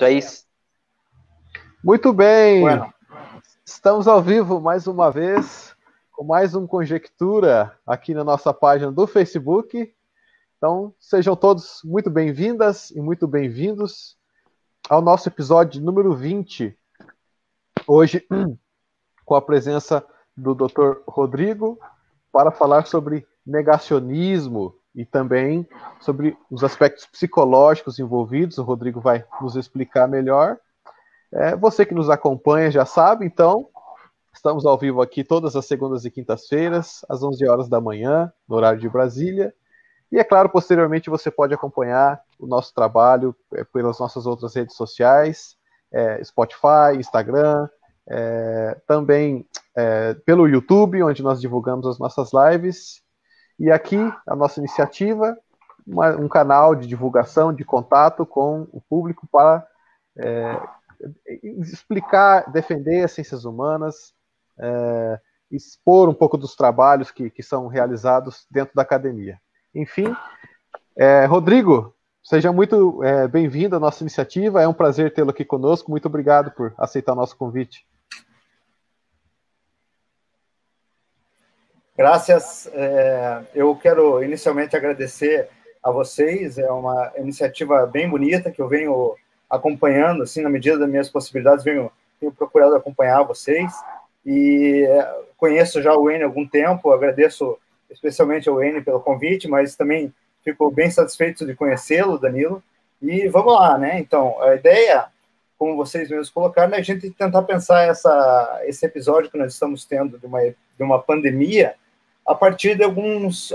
Certo, é isso. Muito bem, Bueno. Estamos ao vivo mais uma vez, com mais um Conjectura aqui na nossa página do Facebook. Então, sejam todos muito bem-vindas e muito bem-vindos ao nosso episódio número 20. Hoje, com a presença do Dr. Rodrigo, para falar sobre negacionismo e também sobre os aspectos psicológicos envolvidos. O Rodrigo vai nos explicar melhor. Você que nos acompanha já sabe, então, estamos ao vivo aqui todas as segundas e quintas-feiras, às 11 horas da manhã, no horário de Brasília. E, é claro, posteriormente você pode acompanhar o nosso trabalho pelas nossas outras redes sociais, Spotify, Instagram, também pelo YouTube, onde nós divulgamos as nossas lives. E aqui, a nossa iniciativa, um canal de divulgação, de contato com o público para explicar, defender as ciências humanas, expor um pouco dos trabalhos que são realizados dentro da academia. Enfim, Rodrigo, seja muito bem-vindo à nossa iniciativa, é um prazer tê-lo aqui conosco, muito obrigado por aceitar o nosso convite. Graças. Eu quero inicialmente agradecer a vocês, é uma iniciativa bem bonita que eu venho acompanhando, assim, na medida das minhas possibilidades, tenho procurado acompanhar vocês, e conheço já o N há algum tempo, agradeço especialmente ao N pelo convite, mas também fico bem satisfeito de conhecê-lo, Danilo, e vamos lá, né? Então, a ideia, como vocês mesmos colocaram, é a gente tentar pensar esse episódio que nós estamos tendo de uma pandemia a partir de alguns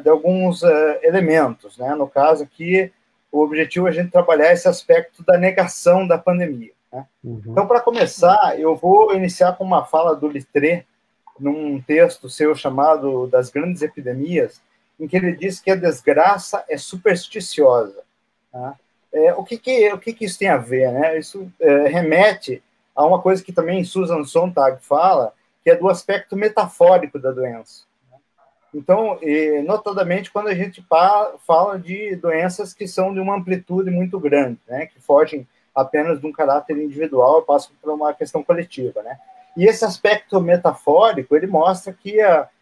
elementos, né? No caso aqui, o objetivo é a gente trabalhar esse aspecto da negação da pandemia, né? Uhum. Então, para começar, eu vou iniciar com uma fala do Littré, num texto seu chamado Das Grandes Epidemias, em que ele diz que a desgraça é supersticiosa. Tá? O que isso tem a ver, né? Isso remete a uma coisa que também Susan Sontag fala, que é do aspecto metafórico da doença. Então, notadamente, quando a gente fala de doenças que são de uma amplitude muito grande, né, que fogem apenas de um caráter individual e passam por uma questão coletiva, né? E esse aspecto metafórico, ele mostra que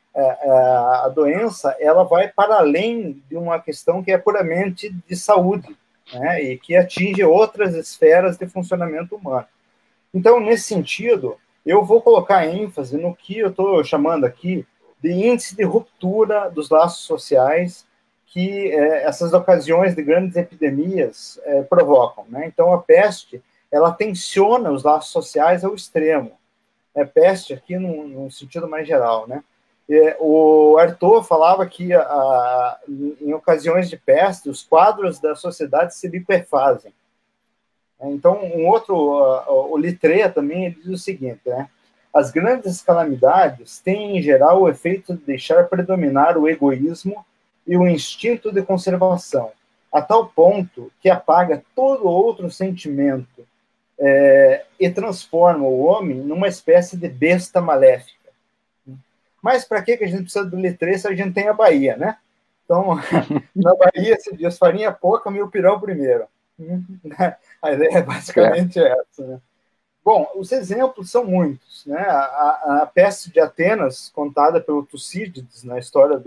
a doença, ela vai para além de uma questão que é puramente de saúde, né, e que atinge outras esferas de funcionamento humano. Então, nesse sentido, eu vou colocar ênfase no que eu estou chamando aqui de índice de ruptura dos laços sociais que essas ocasiões de grandes epidemias provocam, né? Então, a peste, ela tensiona os laços sociais ao extremo. Peste aqui num sentido mais geral, né? O Artaud falava que em ocasiões de peste, os quadros da sociedade se liquefazem. Então, o Littré também ele diz o seguinte, né? As grandes calamidades têm, em geral, o efeito de deixar predominar o egoísmo e o instinto de conservação, a tal ponto que apaga todo outro sentimento e transforma o homem numa espécie de besta maléfica. Mas para que a gente precisa do Littré se a gente tem a Bahia, né? Então, na Bahia se diz farinha pouca, mil pirão primeiro. A ideia é basicamente essa, né? Bom, os exemplos são muitos, né? A peste de Atenas, contada pelo Tucídides na história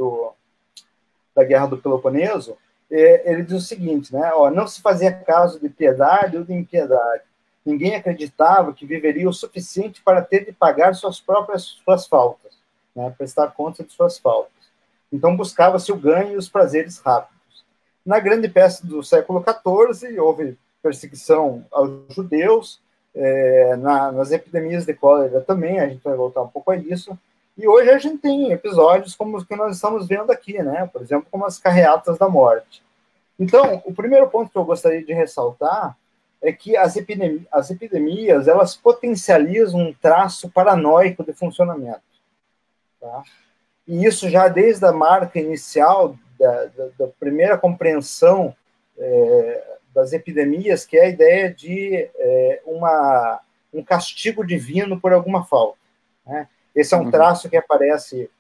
da Guerra do Peloponeso, ele diz o seguinte, né? Não se fazia caso de piedade ou de impiedade. Ninguém acreditava que viveria o suficiente para ter de pagar suas faltas, né? Prestar conta de suas faltas. Então buscava-se o ganho e os prazeres rápidos. Na grande peste do século XIV, houve perseguição aos judeus, nas epidemias de cólera também, a gente vai voltar um pouco a isso, e hoje a gente tem episódios como os que nós estamos vendo aqui, né? Por exemplo, como as carreatas da morte. Então, o primeiro ponto que eu gostaria de ressaltar é que as epidemias, elas potencializam um traço paranoico de funcionamento, tá? E isso já desde a marca inicial da primeira compreensão das epidemias, que é a ideia de um castigo divino por alguma falta, né? Esse é um traço que aparece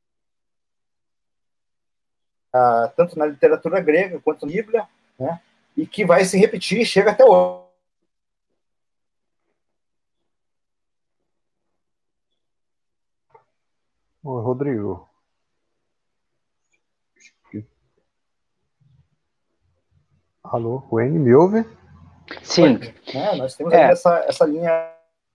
tanto na literatura grega quanto na Bíblia, né? e que vai se repetir, chega até hoje. Ô, Rodrigo. Alô, Wayne, me ouve? Sim. Né? Nós temos aí essa linha.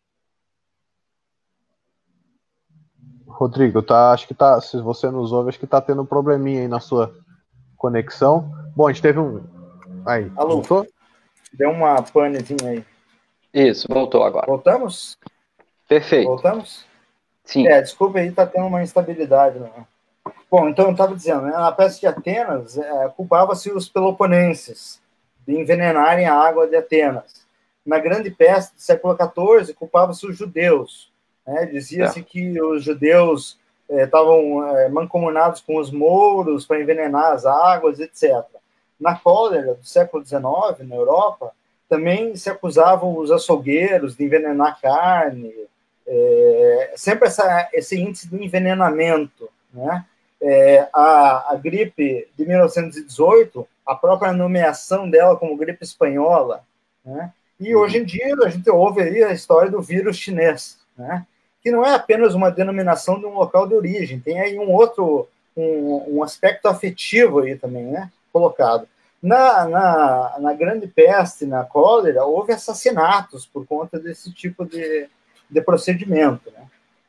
Rodrigo, acho que tá, se você nos ouve, acho que tá tendo um probleminha aí na sua conexão. Bom, a gente teve um... Aí, alô, voltou? Deu uma panezinha aí. Isso, voltou agora. Voltamos? Perfeito. Voltamos? Sim. Desculpa aí, tá tendo uma instabilidade. Né? Bom, então eu estava dizendo, né, na peste de Atenas, culpava-se os peloponenses de envenenarem a água de Atenas. Na grande peste do século XIV, culpava-se os judeus. Né? Dizia-se que os judeus estavam mancomunados com os mouros para envenenar as águas, etc. Na cólera do século XIX, na Europa, também se acusavam os açougueiros de envenenar carne, sempre esse índice de envenenamento, né? A gripe de 1918, a própria nomeação dela como gripe espanhola, né? E hoje em dia a gente ouve aí a história do vírus chinês, né? Que não é apenas uma denominação de um local de origem, tem aí um aspecto afetivo aí também, né? Colocado. Na grande peste, na cólera, houve assassinatos por conta desse tipo de procedimento, né?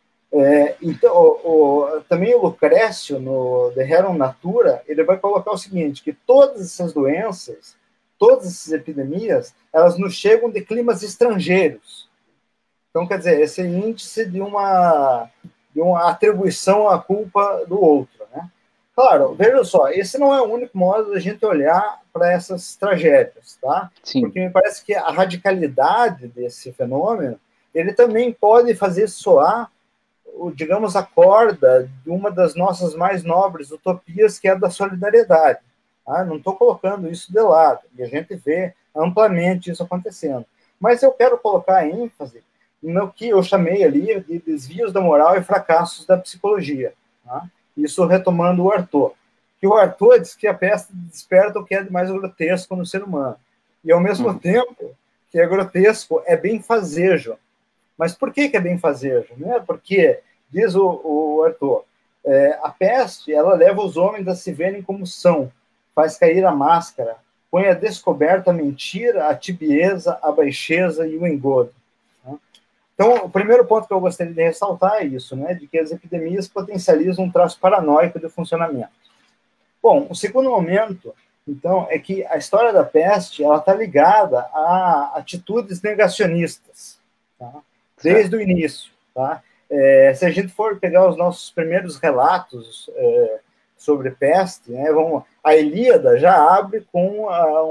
Então, também o Lucrécio, no De Rerum Natura, ele vai colocar o seguinte, que todas essas doenças, todas essas epidemias, elas nos chegam de climas estrangeiros. Então, quer dizer, esse índice de uma atribuição à culpa do outro, né? Claro, veja só, esse não é o único modo da gente olhar para essas tragédias, tá? Sim. Porque me parece que a radicalidade desse fenômeno, ele também pode fazer soar, digamos, a corda de uma das nossas mais nobres utopias, que é a da solidariedade. Tá? Não estou colocando isso de lado, e a gente vê amplamente isso acontecendo. Mas eu quero colocar ênfase no que eu chamei ali de desvios da moral e fracassos da psicologia. Tá? Isso retomando o Artaud. Que o Artaud diz que a peste desperta o que é de mais grotesco no ser humano. E, ao mesmo tempo que é grotesco, é benfazejo. Mas por que é benfazejo? Né? Porque, diz o Artaud, a peste, ela leva os homens a se verem como são, faz cair a máscara, põe a descoberta a mentira, a tibieza, a baixeza e o engodo. Então, o primeiro ponto que eu gostaria de ressaltar é isso, né, de que as epidemias potencializam um traço paranoico de funcionamento. Bom, o segundo momento, então, é que a história da peste ela está ligada a atitudes negacionistas, tá? Desde o início. Tá? Se a gente for pegar os nossos primeiros relatos sobre peste, né, a Ilíada já abre com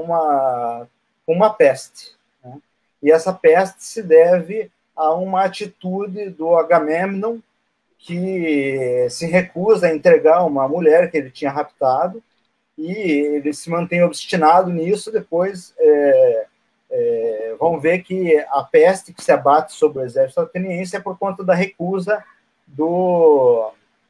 uma peste. Né? E essa peste se deve a uma atitude do Agamemnon, que se recusa a entregar uma mulher que ele tinha raptado, e ele se mantém obstinado nisso. Depois vão ver que a peste que se abate sobre o exército ateniense é por conta da recusa do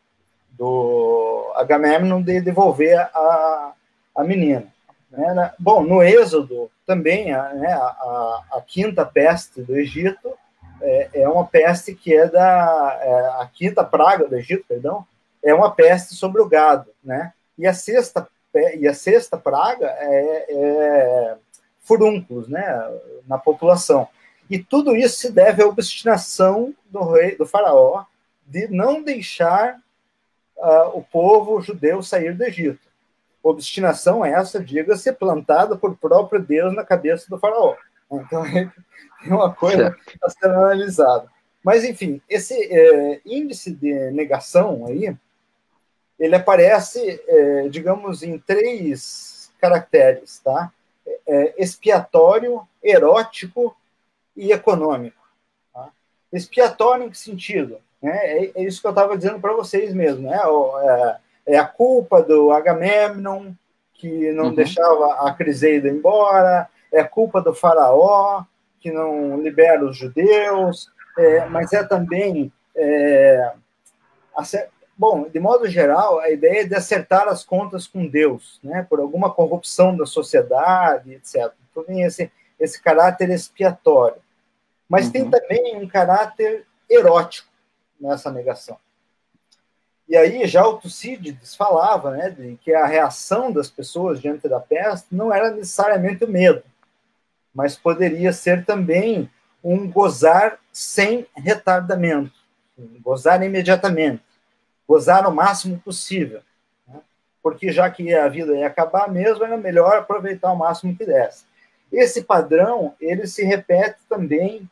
Agamemnon de devolver a menina. Né? Bom, no Êxodo também, a quinta peste do Egito é uma peste que é a quinta praga do Egito, perdão, é uma peste sobre o gado, né? E a sexta praga é furúnculos, né, na população. E tudo isso se deve à obstinação do faraó de não deixar o povo judeu sair do Egito. Obstinação essa, diga-se, plantada por próprio Deus na cabeça do faraó. Então, é uma coisa que está sendo analisada. Mas, enfim, esse índice de negação aí, ele aparece, digamos, em 3 caracteres, tá? Expiatório, erótico e econômico. Tá? Expiatório em que sentido? É isso que eu estava dizendo para vocês mesmo. Né? É a culpa do Agamemnon, que não deixava a Criseida embora, é a culpa do faraó, que não libera os judeus, mas é também bom, de modo geral, a ideia é de acertar as contas com Deus, né, por alguma corrupção da sociedade, etc. Então tem esse caráter expiatório. Mas tem também um caráter erótico nessa negação. E aí já o Tucídides falava, né, de que a reação das pessoas diante da peste não era necessariamente o medo, mas poderia ser também um gozar sem retardamento, gozar imediatamente, gozar o máximo possível, né? Porque já que a vida ia acabar mesmo, era melhor aproveitar o máximo que desse. Esse padrão, ele se repete também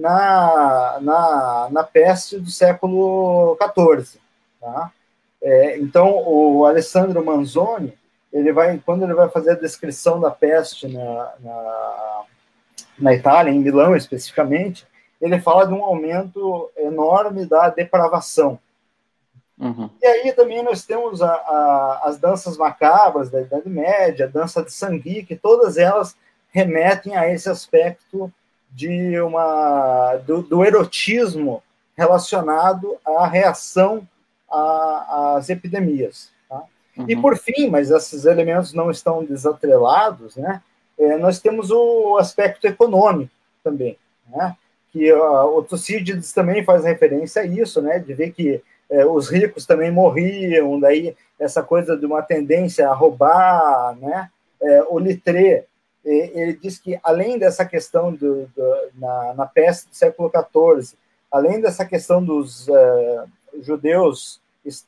na peste do século XIV, tá? Então, o Alessandro Manzoni, quando ele vai fazer a descrição da peste na Itália, em Milão especificamente, ele fala de um aumento enorme da depravação. E aí também nós temos as danças macabras da Idade Média, a dança de Sangui, que todas elas remetem a esse aspecto do erotismo relacionado à reação às epidemias. Tá? E por fim, mas esses elementos não estão desatrelados, né? Nós temos o aspecto econômico também, né? Que o Tucídides também faz referência a isso, né? De ver que os ricos também morriam, daí essa coisa de uma tendência a roubar, né? O Littré, ele diz que além dessa questão na peste do século XIV, além dessa questão dos judeus,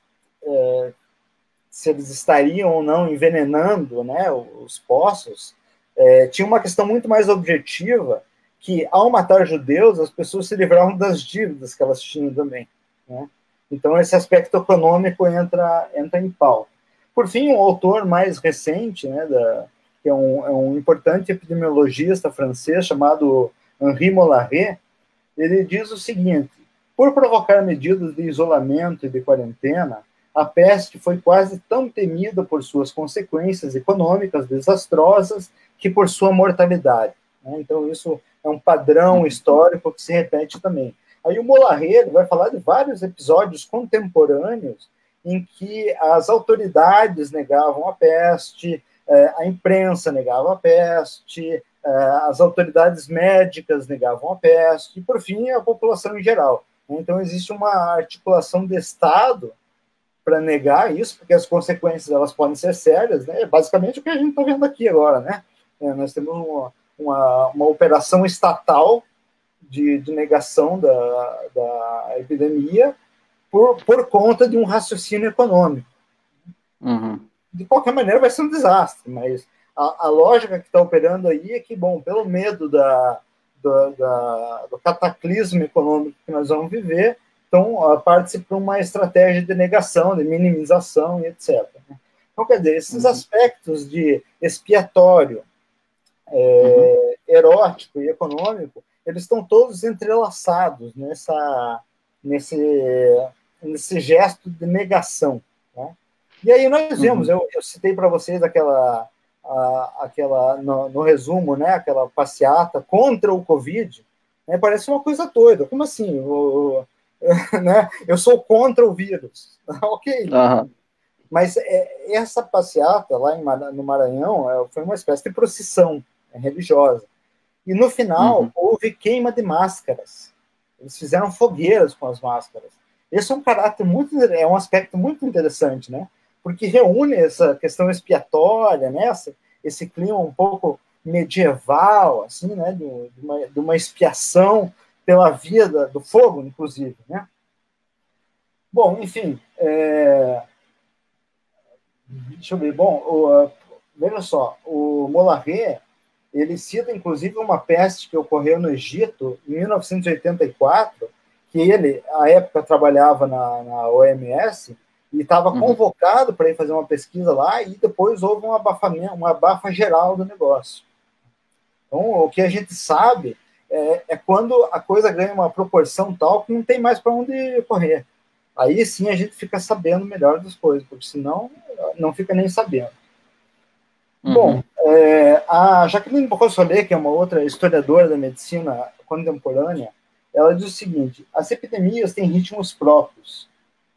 se eles estariam ou não envenenando, né, os poços, tinha uma questão muito mais objetiva, que ao matar judeus, as pessoas se livravam das dívidas que elas tinham também, né? Então esse aspecto econômico entra em pauta. Por fim, um autor mais recente, né, que é um importante epidemiologista francês chamado Henri Mollaret, ele diz o seguinte: por provocar medidas de isolamento e de quarentena, a peste foi quase tão temida por suas consequências econômicas desastrosas que por sua mortalidade. Então, isso é um padrão histórico que se repete também. Aí o Mollaret vai falar de vários episódios contemporâneos em que as autoridades negavam a peste, a imprensa negava a peste, as autoridades médicas negavam a peste, e, por fim, a população em geral. Então, existe uma articulação de Estado para negar isso, porque as consequências elas podem ser sérias, né? Basicamente o que a gente está vendo aqui agora, né? Nós temos uma operação estatal de negação da epidemia por conta de um raciocínio econômico. De qualquer maneira, vai ser um desastre, mas a lógica que está operando aí é que, bom, pelo medo do cataclismo econômico que nós vamos viver, então parte-se para uma estratégia de negação, de minimização e etc. Então, quer dizer, esses aspectos de expiatório, erótico e econômico, eles estão todos entrelaçados nesse gesto de negação, né? E aí nós vemos, eu citei para vocês aquela no resumo, né, aquela passeata contra o Covid, né, parece uma coisa doida. Como assim? Né, eu sou contra o vírus. Ok. Mas essa passeata lá no Maranhão foi uma espécie de procissão religiosa. E no final houve queima de máscaras. Eles fizeram fogueiras com as máscaras. Esse é um aspecto muito interessante, né? Porque reúne essa questão expiatória, né? Esse clima um pouco medieval, assim, né? De uma expiação pela via do fogo, inclusive, né? Bom, enfim, deixa eu ver. Bom, veja só, o Mollaret, ele cita, inclusive, uma peste que ocorreu no Egito em 1984, que ele, à época, trabalhava na OMS e estava convocado para ir fazer uma pesquisa lá, e depois houve um abafamento, uma abafa geral do negócio. Então, o que a gente sabe é quando a coisa ganha uma proporção tal que não tem mais para onde correr. Aí sim a gente fica sabendo melhor das coisas, porque senão não fica nem sabendo. Bom, a Jacqueline Brossolet, que é uma outra historiadora da medicina contemporânea, ela diz o seguinte: as epidemias têm ritmos próprios.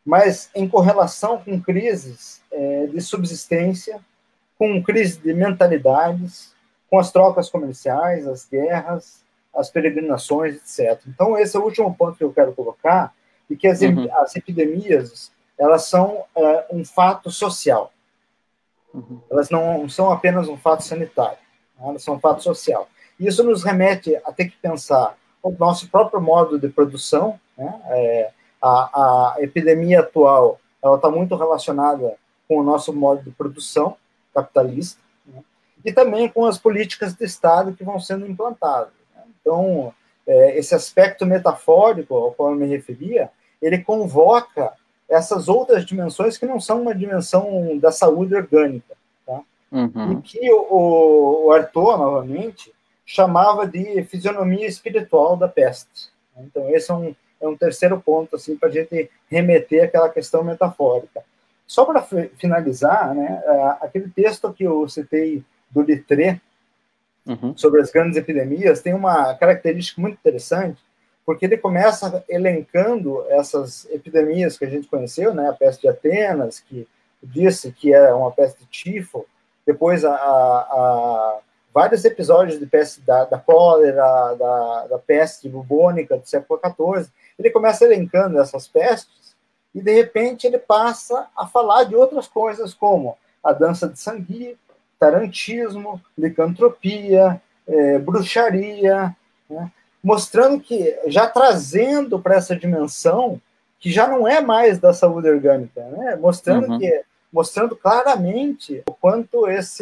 mas em correlação com crises de subsistência, com crise de mentalidades, com as trocas comerciais, as guerras, as peregrinações, etc. Então, esse é o último ponto que eu quero colocar, e que as epidemias, elas são um fato social. Elas não são apenas um fato sanitário, elas são um fato social. Isso nos remete a ter que pensar o nosso próprio modo de produção, né? A epidemia atual, ela está muito relacionada com o nosso modo de produção capitalista, né? E também com as políticas de Estado que vão sendo implantadas, né? Então, esse aspecto metafórico ao qual eu me referia, ele convoca essas outras dimensões que não são uma dimensão da saúde orgânica, tá? E que o Artaud, novamente, chamava de fisionomia espiritual da peste. Então, esse é um terceiro ponto, assim, para a gente remeter àquela questão metafórica. Só para finalizar, né, aquele texto que eu citei do Littré, sobre as grandes epidemias, tem uma característica muito interessante, porque ele começa elencando essas epidemias que a gente conheceu, né, a peste de Atenas, que disse que é uma peste de tifo, depois vários episódios de peste da cólera, da peste bubônica do século XIV. Ele começa elencando essas pestes e, de repente, ele passa a falar de outras coisas, como a dança de sangue, tarantismo, licantropia, bruxaria, né? Mostrando que, já trazendo para essa dimensão, que já não é mais da saúde orgânica, né? Mostrando claramente o quanto as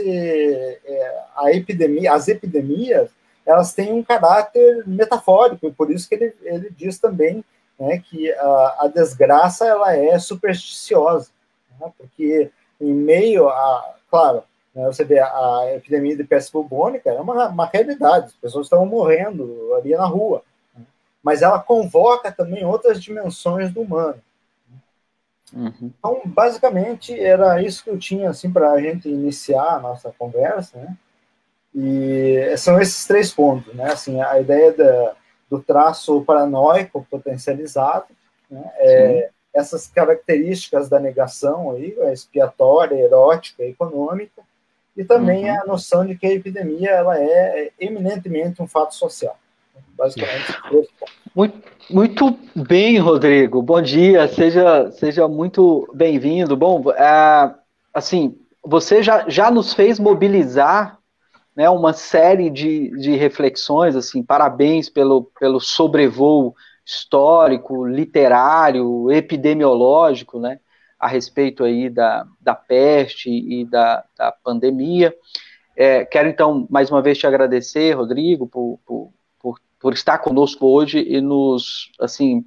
epidemias, elas têm um caráter metafórico, e por isso que ele diz também, né, que a desgraça, ela é supersticiosa, né? Porque em meio claro, né, você vê a epidemia de peste bubônica, é uma realidade, as pessoas estão morrendo ali na rua, né? Mas ela convoca também outras dimensões do humano. Então, basicamente, era isso que eu tinha, assim, para a gente iniciar a nossa conversa, né? E são esses 3 pontos, né? Assim, a ideia do traço paranoico potencializado, né? Essas características da negação aí, a expiatória, erótica, econômica, e também a noção de que a epidemia, ela é eminentemente um fato social. Basicamente, muito bem, Rodrigo. Bom dia, seja muito bem-vindo. Bom, assim, você já nos fez mobilizar, né, uma série de reflexões, assim, parabéns pelo sobrevoo histórico, literário, epidemiológico, né, a respeito aí da peste e da pandemia. Quero, então, mais uma vez te agradecer, Rodrigo, por estar conosco hoje e nos, assim,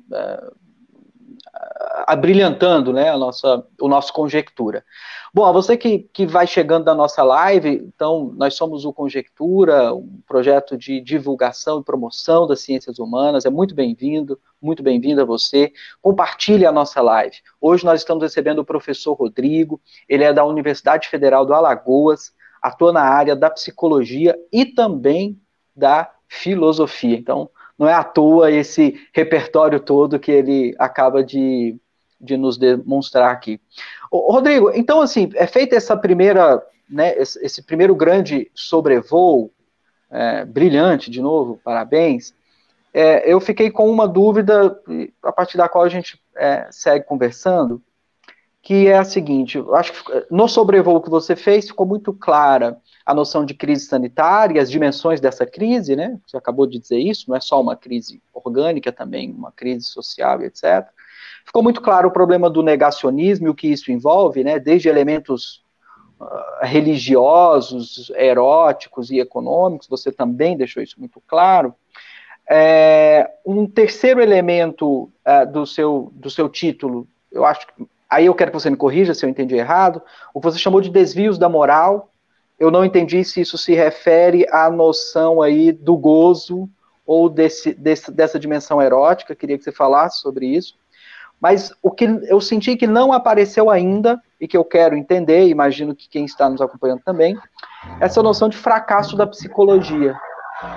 abrilhantando, né, o nosso Conjectura. Bom, a você que vai chegando da nossa live, então, nós somos o Conjectura, um projeto de divulgação e promoção das ciências humanas. É muito bem-vindo a você. Compartilhe a nossa live. Hoje nós estamos recebendo o professor Rodrigo, ele é da Universidade Federal do Alagoas, atua na área da psicologia e também da filosofia. Então, não é à toa esse repertório todo que ele acaba de nos demonstrar aqui. Rodrigo, então, assim, feita essa primeira, né, esse primeiro grande sobrevoo, brilhante, de novo, parabéns, eu fiquei com uma dúvida, a partir da qual a gente segue conversando, que é a seguinte: eu acho que no sobrevoo que você fez ficou muito clara a noção de crise sanitária, as dimensões dessa crise, né? Você acabou de dizer isso, não é só uma crise orgânica, também uma crise social, etc. Ficou muito claro o problema do negacionismo e o que isso envolve, né? Desde elementos religiosos, eróticos e econômicos, você também deixou isso muito claro. Um terceiro elemento do seu título, eu acho que, aí eu quero que você me corrija se eu entendi errado, o que você chamou de desvios da moral. Eu não entendi se isso se refere à noção aí do gozo ou dessa dimensão erótica. Queria que você falasse sobre isso. Mas o que eu senti que não apareceu ainda, e que eu quero entender, imagino que quem está nos acompanhando também, essa noção de fracasso da psicologia.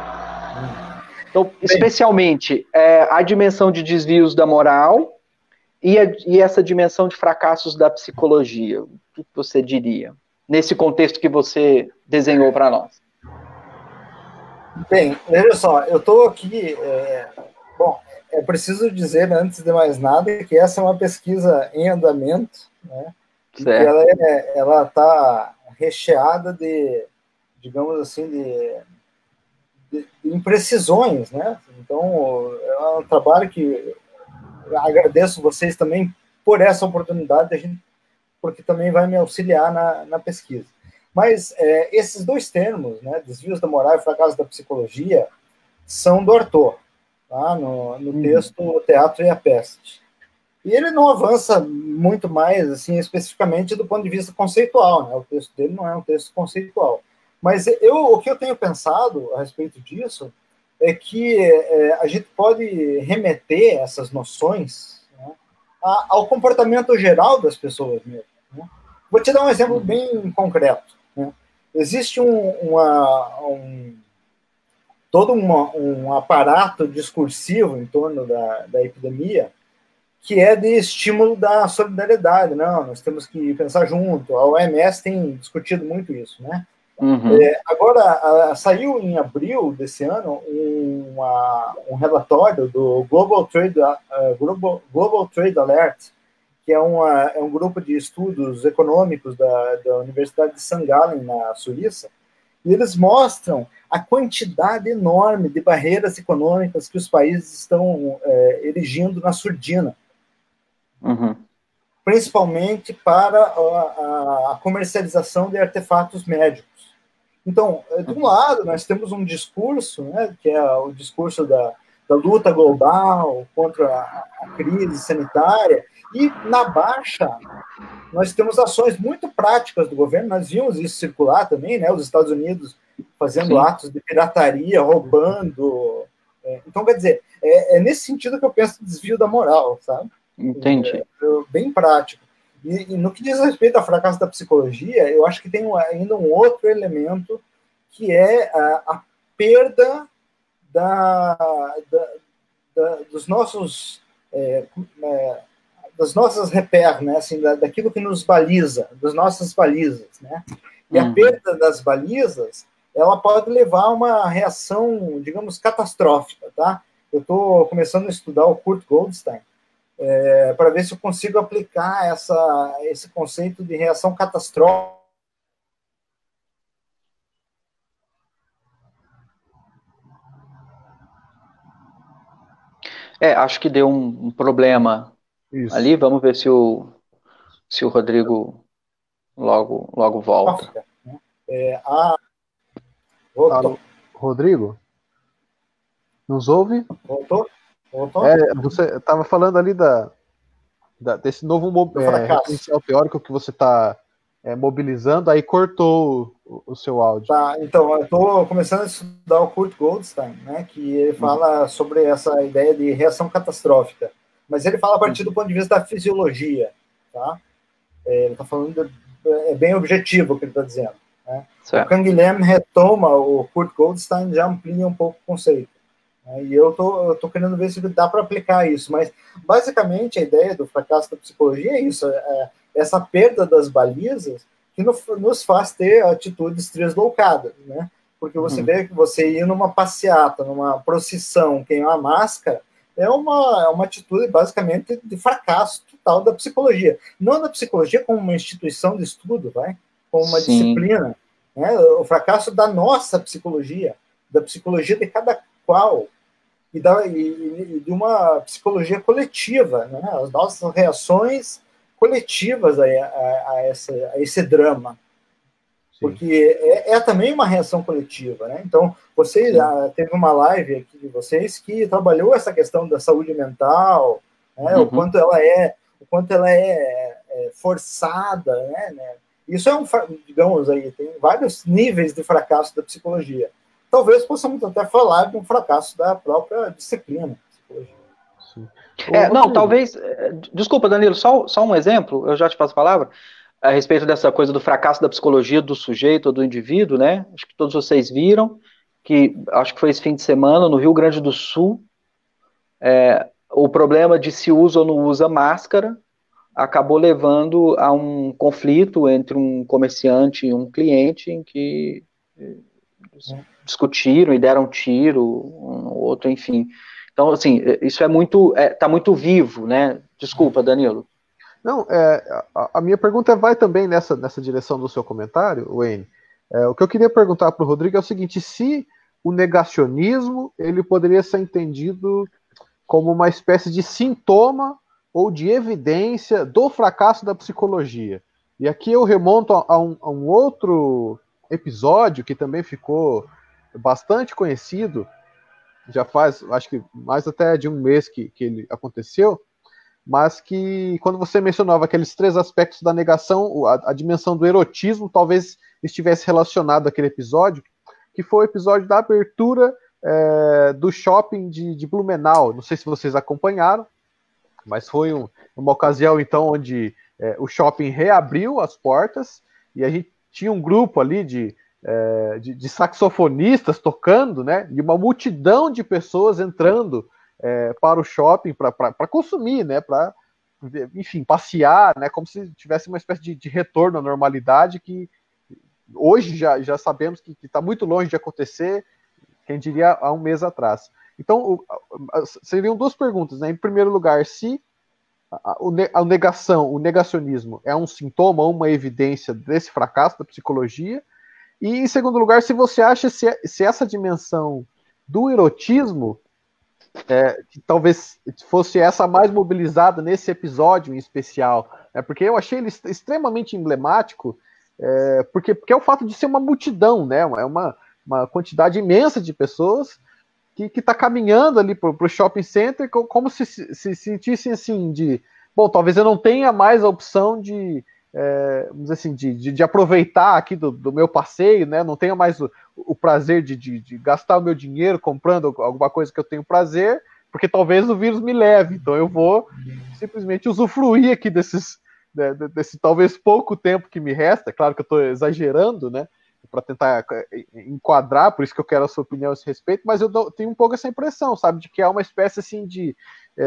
Então, especialmente, a dimensão de desvios da moral e essa dimensão de fracassos da psicologia? O que você diria? Nesse contexto que você desenhou para nós. Bem, veja só, eu estou aqui... Bom, é preciso dizer, antes de mais nada, que essa é uma pesquisa em andamento, né? E que ela está recheada de, digamos assim, de imprecisões, né? Então, é um trabalho que eu agradeço vocês também por essa oportunidade, porque também vai me auxiliar na pesquisa. Mas esses dois termos, né, desvios da moral e fracasso da psicologia, são do Artaud, tá? No texto O Teatro e a Peste. E ele não avança muito mais, assim, especificamente do ponto de vista conceitual, né? O texto dele não é um texto conceitual. Mas o que eu tenho pensado a respeito disso é que a gente pode remeter essas noções, né, ao comportamento geral das pessoas mesmo, né? Vou te dar um exemplo bem concreto, né? Existe todo um aparato discursivo em torno da epidemia que é de estímulo da solidariedade. Não, nós temos que pensar junto. A OMS tem discutido muito isso, né? Agora, saiu em abril desse ano um relatório do Global Trade Alert, que é um grupo de estudos econômicos da Universidade de St. Gallen, na Suíça, e eles mostram a quantidade enorme de barreiras econômicas que os países estão erigindo na surdina, principalmente para a comercialização de artefatos médicos. Então, de um lado, nós temos um discurso, né, que é o discurso da luta global contra a crise sanitária, e na baixa, nós temos ações muito práticas do governo. Nós vimos isso circular também, né, os Estados Unidos fazendo atos de pirataria, roubando. Então, quer dizer, é nesse sentido que eu penso no desvio da moral, sabe? Entendi. Bem prático. E no que diz respeito ao fracasso da psicologia, eu acho que tem ainda um outro elemento, que é a perda dos nossos das nossas repères, né, assim, daquilo que nos baliza, das nossas balizas, né? E a perda das balizas, ela pode levar a uma reação, digamos, catastrófica, tá? Eu estou começando a estudar o Kurt Goldstein, para ver se eu consigo aplicar esse conceito de reação catastrófica. Acho que deu um problema ali. Vamos ver se o Rodrigo logo volta. Voltou. Rodrigo? Nos ouve? Voltou? Você estava falando ali desse novo referencial teórico que você está mobilizando, aí cortou o seu áudio. Tá, então, eu estou começando a estudar o Kurt Goldstein, né, que ele fala sobre essa ideia de reação catastrófica, mas ele fala a partir do ponto de vista da fisiologia, tá? Ele está falando, é bem objetivo o que ele está dizendo, né? O Canguilhem retoma o Kurt Goldstein, já amplia um pouco o conceito. E eu tô querendo ver se dá para aplicar isso, mas basicamente a ideia do fracasso da psicologia é isso, essa perda das balizas que nos faz ter atitudes tresloucadas, né? Porque você vê que você ir numa passeata, numa procissão, queimar máscara, é uma atitude basicamente de fracasso total da psicologia. Não da psicologia como uma instituição de estudo, como uma disciplina, né? O fracasso da nossa psicologia, da psicologia de cada qual, e de uma psicologia coletiva, né? As nossas reações coletivas a esse drama. Sim. Porque é também uma reação coletiva, né? Então, teve uma live aqui de vocês que trabalhou essa questão da saúde mental, né? O quanto ela é forçada, né? Isso digamos aí, tem vários níveis de fracasso da psicologia. Talvez possamos até falar de um fracasso da própria disciplina. Sim. Talvez... Desculpa, Danilo, só um exemplo, eu já te passo a palavra, a respeito dessa coisa do fracasso da psicologia do sujeito ou do indivíduo, né? Acho que todos vocês viram, que acho que foi esse fim de semana, no Rio Grande do Sul, o problema de se usa ou não usa máscara acabou levando a um conflito entre um comerciante e um cliente, em que discutiram e deram tiro, um no outro, enfim. Então, assim, isso tá muito vivo, né? Desculpa, Danilo. Não, a minha pergunta vai também nessa direção do seu comentário, Wayne. O que eu queria perguntar para o Rodrigo é o seguinte: se o negacionismo ele poderia ser entendido como uma espécie de sintoma ou de evidência do fracasso da psicologia. E aqui eu remonto a um outro episódio que também ficou bastante conhecido, já faz, acho que mais até de um mês que ele aconteceu, mas que quando você mencionava aqueles 3 aspectos da negação, a dimensão do erotismo talvez estivesse relacionado àquele episódio, que foi o episódio da abertura do shopping de Blumenau. Não sei se vocês acompanharam, mas foi uma ocasião, então, onde o shopping reabriu as portas e a gente tinha um grupo ali de saxofonistas tocando, né? E uma multidão de pessoas entrando para o shopping para consumir, né? Para, enfim, passear, né? Como se tivesse uma espécie de retorno à normalidade que hoje já sabemos que está muito longe de acontecer, quem diria há um mês atrás. Então, seriam 2 perguntas, né? Em primeiro lugar, se a negação, o negacionismo é um sintoma, uma evidência desse fracasso da psicologia, e em segundo lugar, se você acha se essa dimensão do erotismo, que talvez fosse essa mais mobilizada nesse episódio em especial, porque eu achei ele extremamente emblemático, porque é o fato de ser uma multidão, né? É uma quantidade imensa de pessoas que está caminhando ali para o shopping center como se sentissem assim bom, talvez eu não tenha mais a opção vamos dizer assim, de aproveitar aqui do meu passeio, né? Não tenha mais o prazer de gastar o meu dinheiro comprando alguma coisa que eu tenho prazer, porque talvez o vírus me leve, então eu vou simplesmente usufruir aqui desse talvez pouco tempo que me resta. Claro que eu estou exagerando, né? Para tentar enquadrar, por isso que eu quero a sua opinião a esse respeito, mas eu tenho um pouco essa impressão, sabe, de que é uma espécie assim de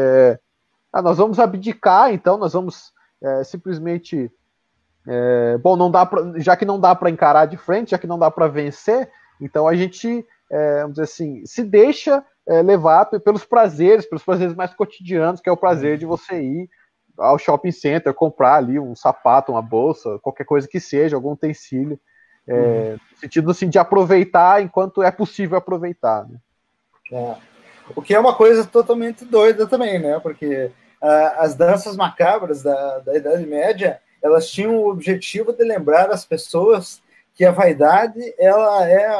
nós vamos abdicar, então nós vamos simplesmente bom, não dá já que não dá para encarar de frente, já que não dá para vencer, então a gente vamos dizer assim, se deixa levar pelos prazeres mais cotidianos, que é o prazer de você ir ao shopping center, comprar ali um sapato, uma bolsa, qualquer coisa que seja, algum utensílio, no sentido assim, de aproveitar enquanto é possível aproveitar, né? O que é uma coisa totalmente doida também, né? Porque as danças macabras da Idade Média, elas tinham o objetivo de lembrar as pessoas que a vaidade ela é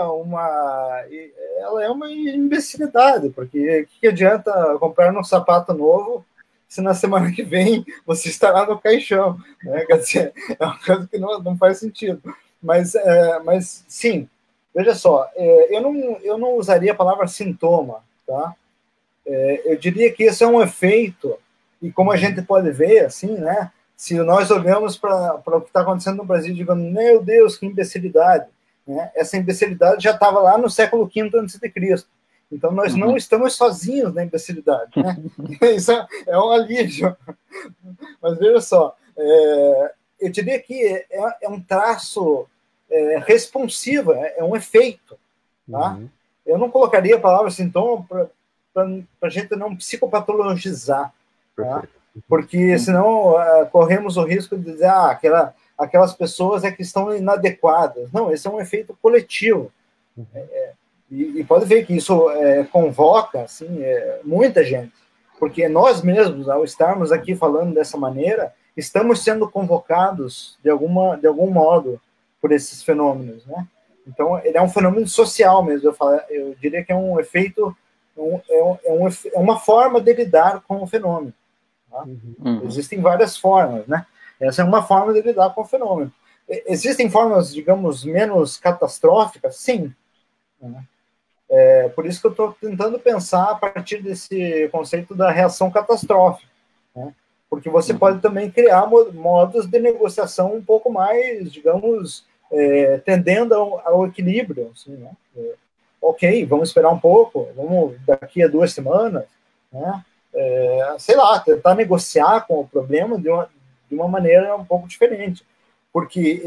uma imbecilidade, porque o que adianta comprar um sapato novo se na semana que vem você estará no caixão, né? Quer dizer, é uma coisa que não faz sentido. Mas sim, veja só, eu não usaria a palavra sintoma, tá? Eu diria que esse é um efeito, e como a gente pode ver, assim, né? Se nós olhamos para o que está acontecendo no Brasil, digamos, meu Deus, que imbecilidade, né? Essa imbecilidade já estava lá no século V a.C. Então nós não estamos sozinhos na imbecilidade, né? Isso é um alívio. Mas veja só, eu diria que é um traço responsivo, é um efeito. Tá? Eu não colocaria a palavra sintoma para a gente não psicopatologizar, tá? Porque senão corremos o risco de dizer aquelas pessoas que estão inadequadas. Não, esse é um efeito coletivo. E pode ver que isso convoca assim, muita gente, porque nós mesmos, ao estarmos aqui falando dessa maneira, estamos sendo convocados de algum modo por esses fenômenos, né? Então, ele é um fenômeno social mesmo. Eu diria que é um efeito, é uma forma de lidar com o fenômeno. Tá? Existem várias formas, né? Essa é uma forma de lidar com o fenômeno. Existem formas, digamos, menos catastróficas? Sim. Né? Por isso que eu estou tentando pensar a partir desse conceito da reação catastrófica, né? Porque você pode também criar modos de negociação um pouco mais, digamos, tendendo ao equilíbrio. Assim, né? Ok, vamos esperar um pouco, vamos daqui a 2 semanas, né? sei lá, tentar negociar com o problema de uma maneira um pouco diferente. Porque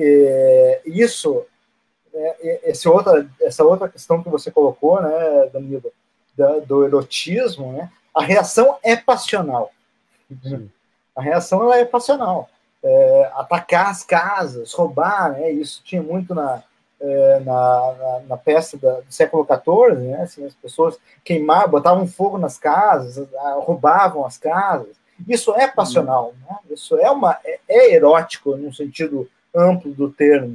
essa outra questão que você colocou, né, Danilo, do erotismo, né, a reação é passional. Sim. A reação ela é passional. Atacar as casas, roubar, né, isso tinha muito na peça do século XIV, né, assim, as pessoas queimavam, botavam fogo nas casas, roubavam as casas. Isso é passional, né? Isso é erótico no sentido amplo do termo.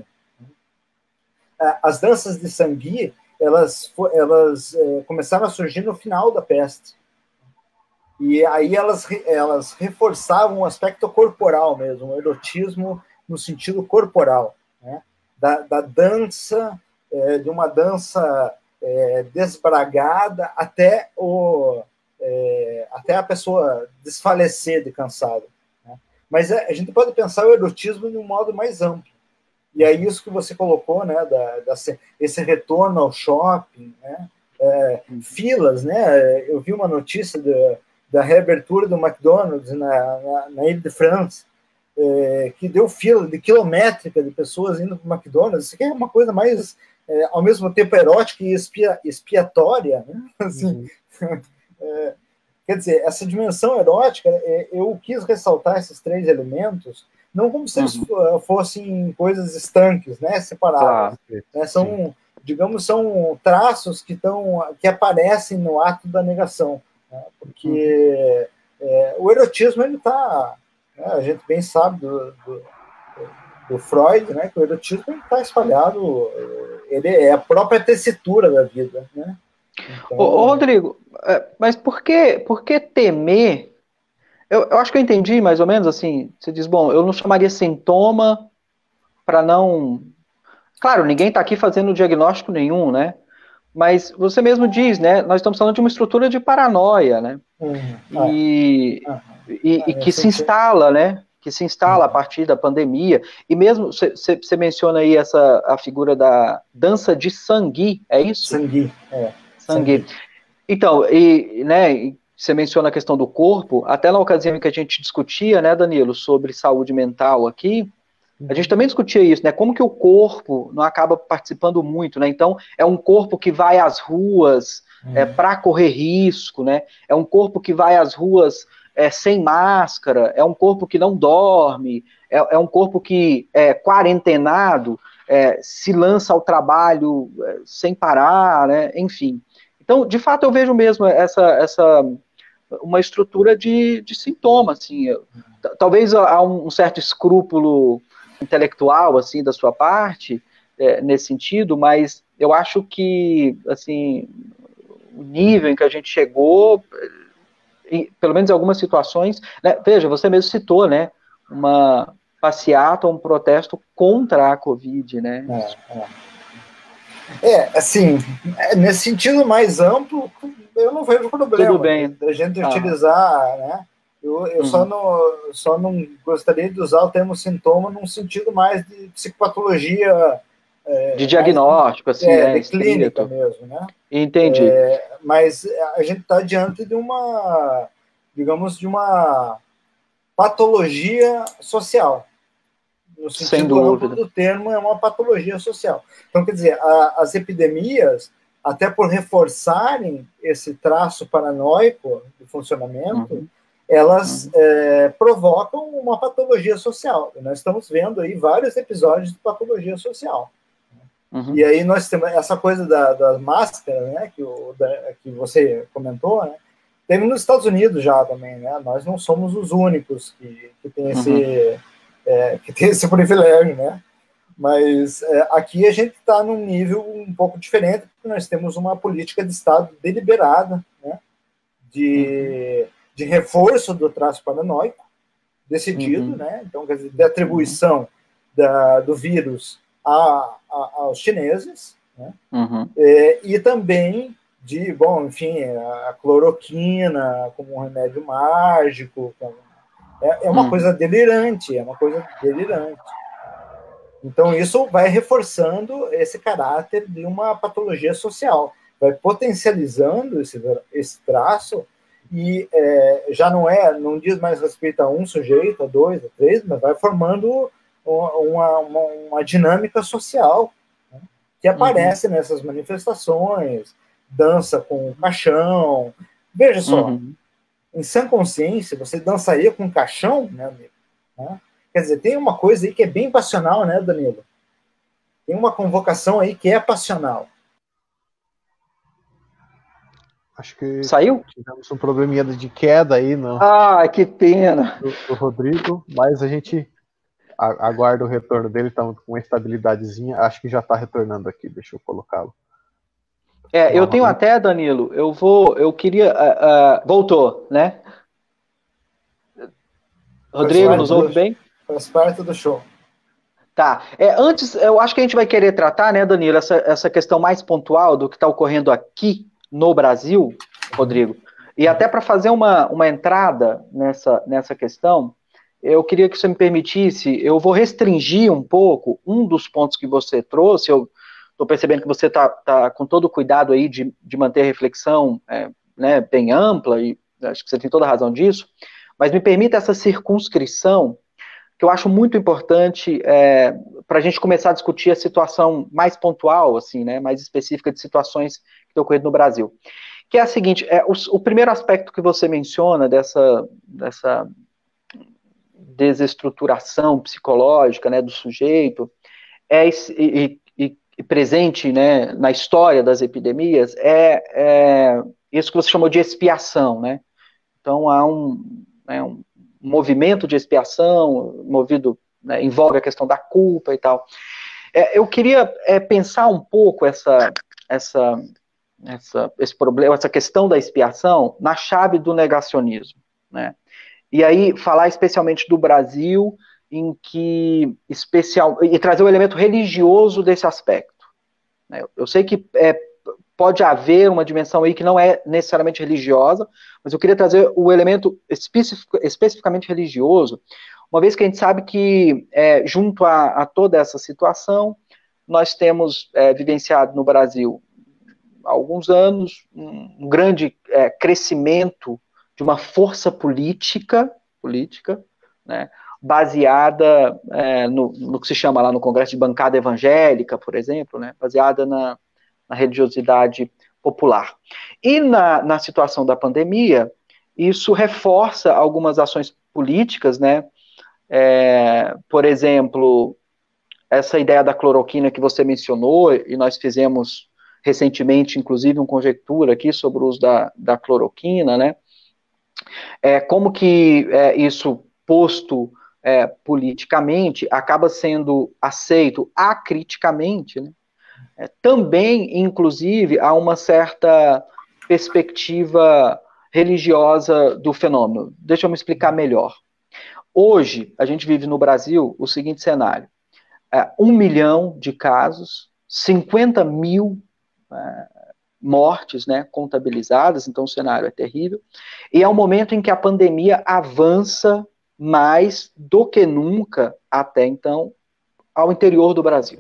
As danças de Sangui, elas começaram a surgir no final da peste. E aí elas reforçavam o aspecto corporal mesmo, o erotismo no sentido corporal, né? Da dança, de uma dança desbragada até a pessoa desfalecer de cansado, né? Mas a gente pode pensar o erotismo de um modo mais amplo. E é isso que você colocou, né, esse retorno ao shopping, né, filas, né? Eu vi uma notícia da reabertura do McDonald's na Ile de France, que deu fila de quilométrica de pessoas indo para o McDonald's. Isso aqui é uma coisa mais, ao mesmo tempo, erótica e expiatória, né? Assim, quer dizer, essa dimensão erótica, eu quis ressaltar esses três elementos, não como se eles fossem coisas estanques, né, separadas. Claro. Né, são traços que aparecem no ato da negação, né, porque o erotismo, ele está, né, a gente bem sabe do Freud, né, que o erotismo está espalhado, ele é a própria tessitura da vida, né. Então... Rodrigo, mas por que temer? Eu acho que eu entendi mais ou menos assim. Você diz, bom, eu não chamaria sintoma para não... Claro, ninguém está aqui fazendo diagnóstico nenhum, né? Mas você mesmo diz, né? Nós estamos falando de uma estrutura de paranoia, né? E que se instala, né? Que se instala a partir da pandemia. E mesmo, você menciona aí a figura da dança de Sangui, é isso? Sangui, Sangui. Então, né, você menciona a questão do corpo, até na ocasião em que a gente discutia, né, Danilo, sobre saúde mental aqui, a gente também discutia isso, né, como que o corpo não acaba participando muito, né, então é um corpo que vai às ruas para correr risco, né, é um corpo que vai às ruas sem máscara, é um corpo que não dorme, é um corpo que quarentenado, se lança ao trabalho sem parar, né, enfim. Então, de fato, eu vejo mesmo uma estrutura de sintoma, assim. Talvez há um certo escrúpulo intelectual, assim, da sua parte, nesse sentido, mas eu acho que, assim, o nível em que a gente chegou, pelo menos em algumas situações, né, veja, você mesmo citou, né, uma passeata, um protesto contra a Covid, né? Assim, nesse sentido mais amplo, eu não vejo problema da gente utilizar, né? Eu só não gostaria de usar o termo sintoma num sentido mais de psicopatologia. De diagnóstico, assim, né? De clínica mesmo, né? Entendi. Mas a gente está diante de uma, digamos, de uma patologia social. No sentido amplo do termo, é uma patologia social. Então, quer dizer, as epidemias, até por reforçarem esse traço paranoico de funcionamento, elas provocam uma patologia social. E nós estamos vendo aí vários episódios de patologia social. E aí nós temos essa coisa da máscara, né, que você comentou, né, temos nos Estados Unidos já também, né, nós não somos os únicos que tem esse privilégio, né? Mas aqui a gente está num nível um pouco diferente, porque nós temos uma política de Estado deliberada, né? De reforço do traço paranoico, decidido, né? Então, quer dizer, de atribuição do vírus aos chineses, né? E também enfim, a cloroquina como um remédio mágico, é uma coisa delirante, Então, isso vai reforçando esse caráter de uma patologia social, vai potencializando esse traço e já não diz mais respeito a um sujeito, a dois, a três, mas vai formando uma dinâmica social, né, que aparece nessas manifestações, dança com caixão. Veja só, em sã consciência, você dançaria com caixão, né, amigo? Né? Quer dizer, tem uma coisa aí que é bem passional, né, Danilo? Tem uma convocação aí que é passional. Acho que saiu? Tivemos um probleminha de queda aí que pena. do Rodrigo, mas a gente aguarda o retorno dele, tá com uma estabilidadezinha. Acho que já está retornando aqui, deixa eu colocá-lo. Eu tenho até, Danilo, eu queria... voltou, né? Rodrigo, nos ouve bem? Faz parte do show. Tá. Antes, eu acho que a gente vai querer tratar, né, Danilo, essa questão mais pontual do que está ocorrendo aqui no Brasil, Rodrigo. E até para fazer uma entrada nessa questão, eu queria que você me permitisse, eu vou restringir um pouco um dos pontos que você trouxe. Eu estou percebendo que você está com todo o cuidado aí de manter a reflexão né, bem ampla, e acho que você tem toda a razão disso, mas me permita essa circunscrição, que eu acho muito importante para a gente começar a discutir a situação mais pontual, assim, né, mais específica de situações que estão ocorrendo no Brasil. Que é a seguinte, o primeiro aspecto que você menciona dessa desestruturação psicológica, né, do sujeito, e presente, né, na história das epidemias, isso que você chamou de expiação, né? Então há um movimento de expiação, envolve a questão da culpa e tal. Eu queria pensar um pouco esse problema, essa questão da expiação na chave do negacionismo, né? E aí falar especialmente do Brasil, e trazer o elemento religioso desse aspecto, né? Eu sei que pode haver uma dimensão aí que não é necessariamente religiosa, mas eu queria trazer o elemento especificamente religioso, uma vez que a gente sabe que, junto a toda essa situação, nós temos vivenciado no Brasil, há alguns anos, um grande crescimento de uma força política, né, baseada no que se chama lá no Congresso de bancada evangélica, por exemplo, né, baseada na religiosidade popular. E na situação da pandemia, isso reforça algumas ações políticas, né? Por exemplo, essa ideia da cloroquina que você mencionou, e nós fizemos recentemente, inclusive, uma conjectura aqui sobre o uso da cloroquina, né? Como que isso, posto politicamente, acaba sendo aceito acriticamente, né? Também, inclusive, há uma certa perspectiva religiosa do fenômeno. Deixa eu me explicar melhor. Hoje, a gente vive no Brasil o seguinte cenário: 1 milhão de casos, 50 mil mortes, né, contabilizadas, então o cenário é terrível, e é um momento em que a pandemia avança mais do que nunca até então ao interior do Brasil.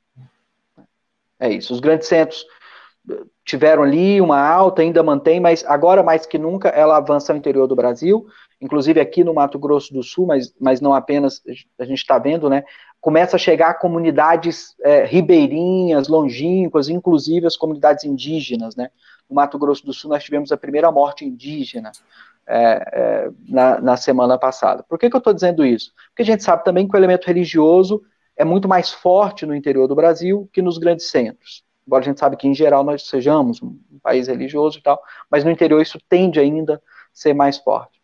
É isso, os grandes centros tiveram ali uma alta, ainda mantém, mas agora mais que nunca ela avança ao interior do Brasil, inclusive aqui no Mato Grosso do Sul, mas não apenas, a gente está vendo, né, começa a chegar a comunidades ribeirinhas, longínquas, inclusive as comunidades indígenas, né. No Mato Grosso do Sul nós tivemos a primeira morte indígena na semana passada. Por que eu estou dizendo isso? Porque a gente sabe também que o elemento religioso é muito mais forte no interior do Brasil que nos grandes centros. Embora a gente sabe que, em geral, nós sejamos um país religioso e tal, mas no interior isso tende ainda a ser mais forte.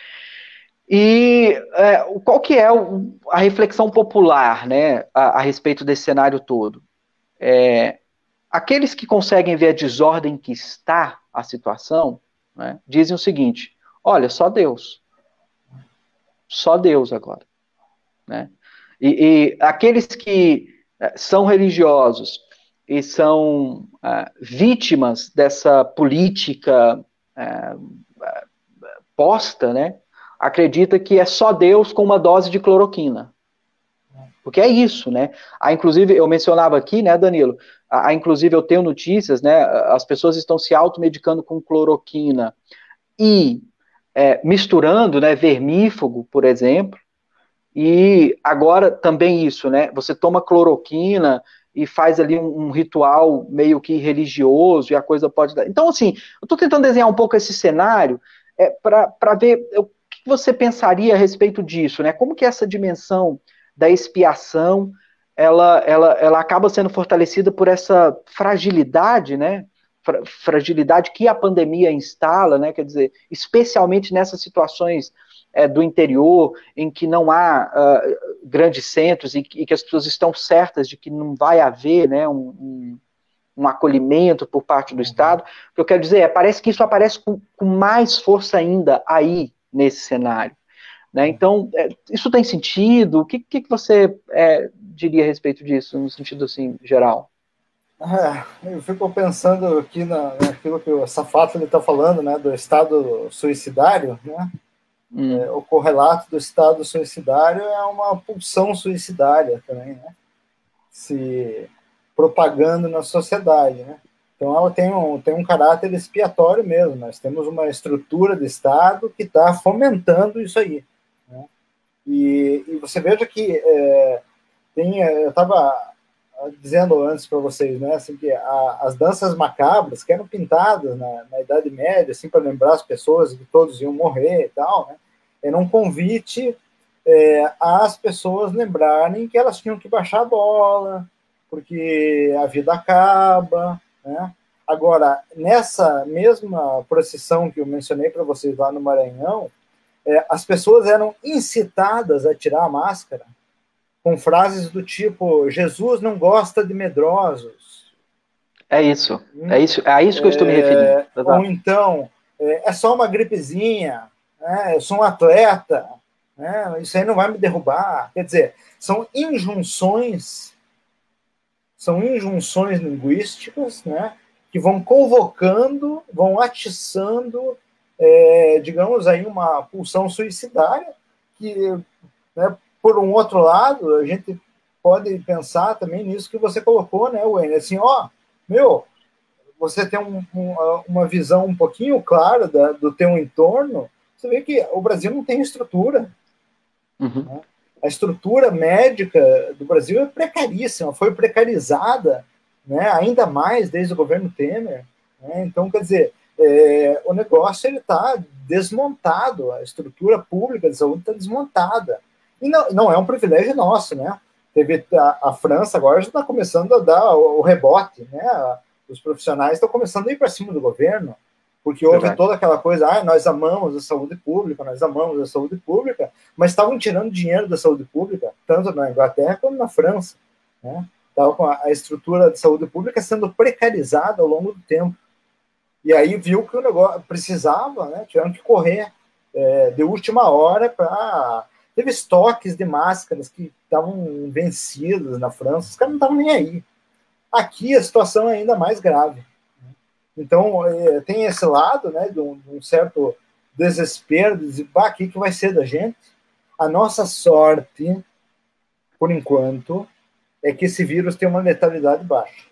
E qual que é a reflexão popular, né, a respeito desse cenário todo? Aqueles que conseguem ver a desordem que está a situação, né, dizem o seguinte: olha, só Deus agora, né? E aqueles que são religiosos e são vítimas dessa política posta, né, acredita que é só Deus com uma dose de cloroquina. Porque é isso, né? Inclusive, eu mencionava aqui, né, Danilo, inclusive eu tenho notícias, né, as pessoas estão se automedicando com cloroquina e misturando, né, vermífugo, por exemplo, e agora também isso, né? Você toma cloroquina e faz ali um ritual meio que religioso e a coisa pode dar. Então, assim, eu estou tentando desenhar um pouco esse cenário para ver o que você pensaria a respeito disso, né? Como que essa dimensão da expiação ela acaba sendo fortalecida por essa fragilidade, né? Fragilidade que a pandemia instala, né? Quer dizer, especialmente nessas situações do interior, em que não há grandes centros e que as pessoas estão certas de que não vai haver, né, um acolhimento por parte do Estado. O que eu quero dizer parece que isso aparece com mais força ainda aí, nesse cenário. Né? Então, isso tem sentido? O que você diria a respeito disso, no sentido assim, geral? Eu fico pensando aqui naquilo que o Safato está falando, né, do estado suicidário, né? O correlato do estado suicidário é uma pulsão suicidária também, né? Se propagando na sociedade, né? Então ela tem um caráter expiatório mesmo. Nós temos uma estrutura de Estado que está fomentando isso aí, né? E você veja que eu estava dizendo antes para vocês, né, assim, que as danças macabras que eram pintadas na Idade Média, assim, para lembrar as pessoas que todos iam morrer e tal, né, era um convite às pessoas lembrarem que elas tinham que baixar a bola, porque a vida acaba, né? Agora, nessa mesma procissão que eu mencionei para vocês lá no Maranhão, as pessoas eram incitadas a tirar a máscara com frases do tipo: Jesus não gosta de medrosos. É isso que eu estou me referindo. Ou então, é só uma gripezinha, né? Eu sou um atleta, né? Isso aí não vai me derrubar. Quer dizer, são injunções linguísticas, né, que vão convocando, vão atiçando, digamos aí, uma pulsão suicidária que, né, por um outro lado, a gente pode pensar também nisso que você colocou, né, Wayne? Assim, você tem uma visão um pouquinho clara do teu entorno, você vê que o Brasil não tem estrutura. Né? A estrutura médica do Brasil é precaríssima, foi precarizada, né, ainda mais desde o governo Temer. Né? Então, quer dizer, o negócio está desmontado, a estrutura pública de saúde está desmontada. E não é um privilégio nosso, né? Teve a França agora já está começando a dar o rebote, né? Os profissionais estão começando a ir para cima do governo, porque houve toda aquela coisa, nós amamos a saúde pública, mas estavam tirando dinheiro da saúde pública, tanto na Inglaterra como na França, né? Estava com a estrutura de saúde pública sendo precarizada ao longo do tempo. E aí viu que o negócio precisava, né? Tiveram que correr de última hora para... Teve estoques de máscaras que estavam vencidos na França, os caras não estavam nem aí. Aqui a situação é ainda mais grave. Então, tem esse lado, né, de um certo desespero, de dizer, o que vai ser da gente? A nossa sorte, por enquanto, é que esse vírus tem uma letalidade baixa.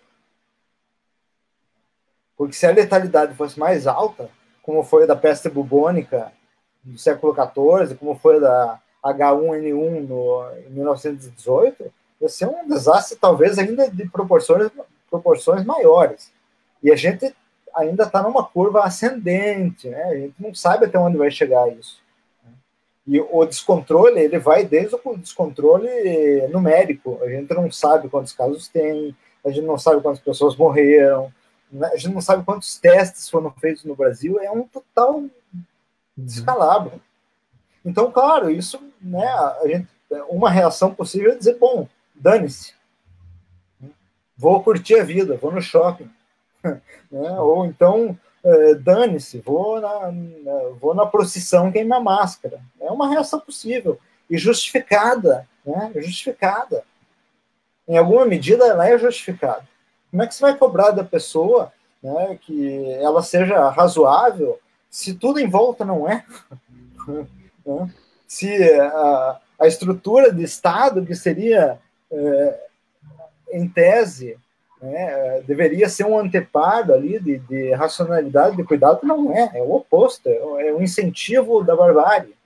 Porque se a letalidade fosse mais alta, como foi a da peste bubônica no século XIV, como foi a da H1N1 em 1918, ia ser um desastre, talvez ainda de proporções maiores. E a gente ainda está numa curva ascendente, né? A gente não sabe até onde vai chegar isso. E o descontrole, ele vai desde o descontrole numérico. A gente não sabe quantos casos tem, a gente não sabe quantas pessoas morreram, né? A gente não sabe quantos testes foram feitos no Brasil. É um total descalabro. Então, claro, isso, né, uma reação possível é dizer, bom, dane-se. Vou curtir a vida, vou no shopping. Né? Ou então, dane-se, vou na procissão queimar máscara. É uma reação possível e justificada, né? Justificada. Em alguma medida, ela é justificada. Como é que você vai cobrar da pessoa, né, que ela seja razoável se tudo em volta não é? Né? Se a estrutura de Estado, que seria, em tese, né? Deveria ser um anteparo ali de racionalidade, de cuidado, não é o oposto, é um incentivo da barbárie.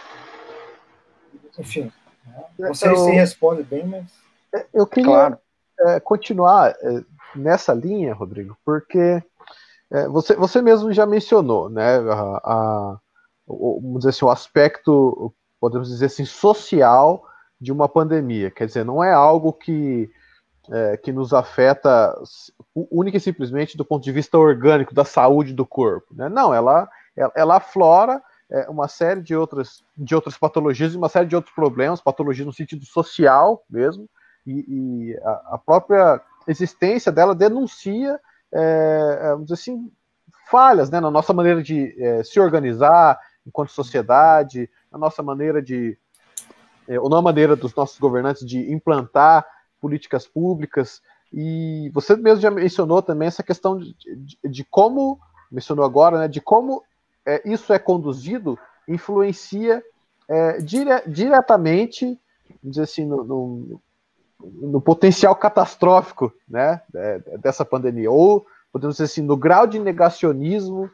Enfim, não sei se responde bem, mas... Eu queria continuar nessa linha, Rodrigo, porque você mesmo já mencionou, né, vamos dizer assim, o aspecto, podemos dizer assim, social de uma pandemia. Quer dizer, não é algo que nos afeta única e simplesmente do ponto de vista orgânico, da saúde do corpo, né? Não, ela aflora uma série de outras patologias e uma série de outros problemas, patologia no sentido social mesmo, e a própria existência dela denuncia, vamos dizer assim, falhas, né, na nossa maneira de se organizar enquanto sociedade, na nossa maneira ou na maneira dos nossos governantes de implantar políticas públicas. E você mesmo já mencionou também essa questão de como, mencionou agora, né, de como isso é conduzido, influencia diretamente, vamos dizer assim, no potencial catastrófico, né, dessa pandemia, ou podemos dizer assim, no grau de negacionismo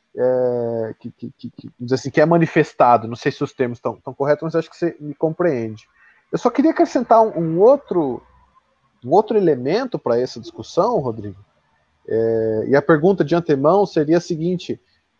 dizer assim, que é manifestado. Não sei se os termos estão corretos, mas acho que você me compreende. Eu só queria acrescentar um outro elemento para essa discussão, Rodrigo, e a pergunta de antemão seria a seguinte: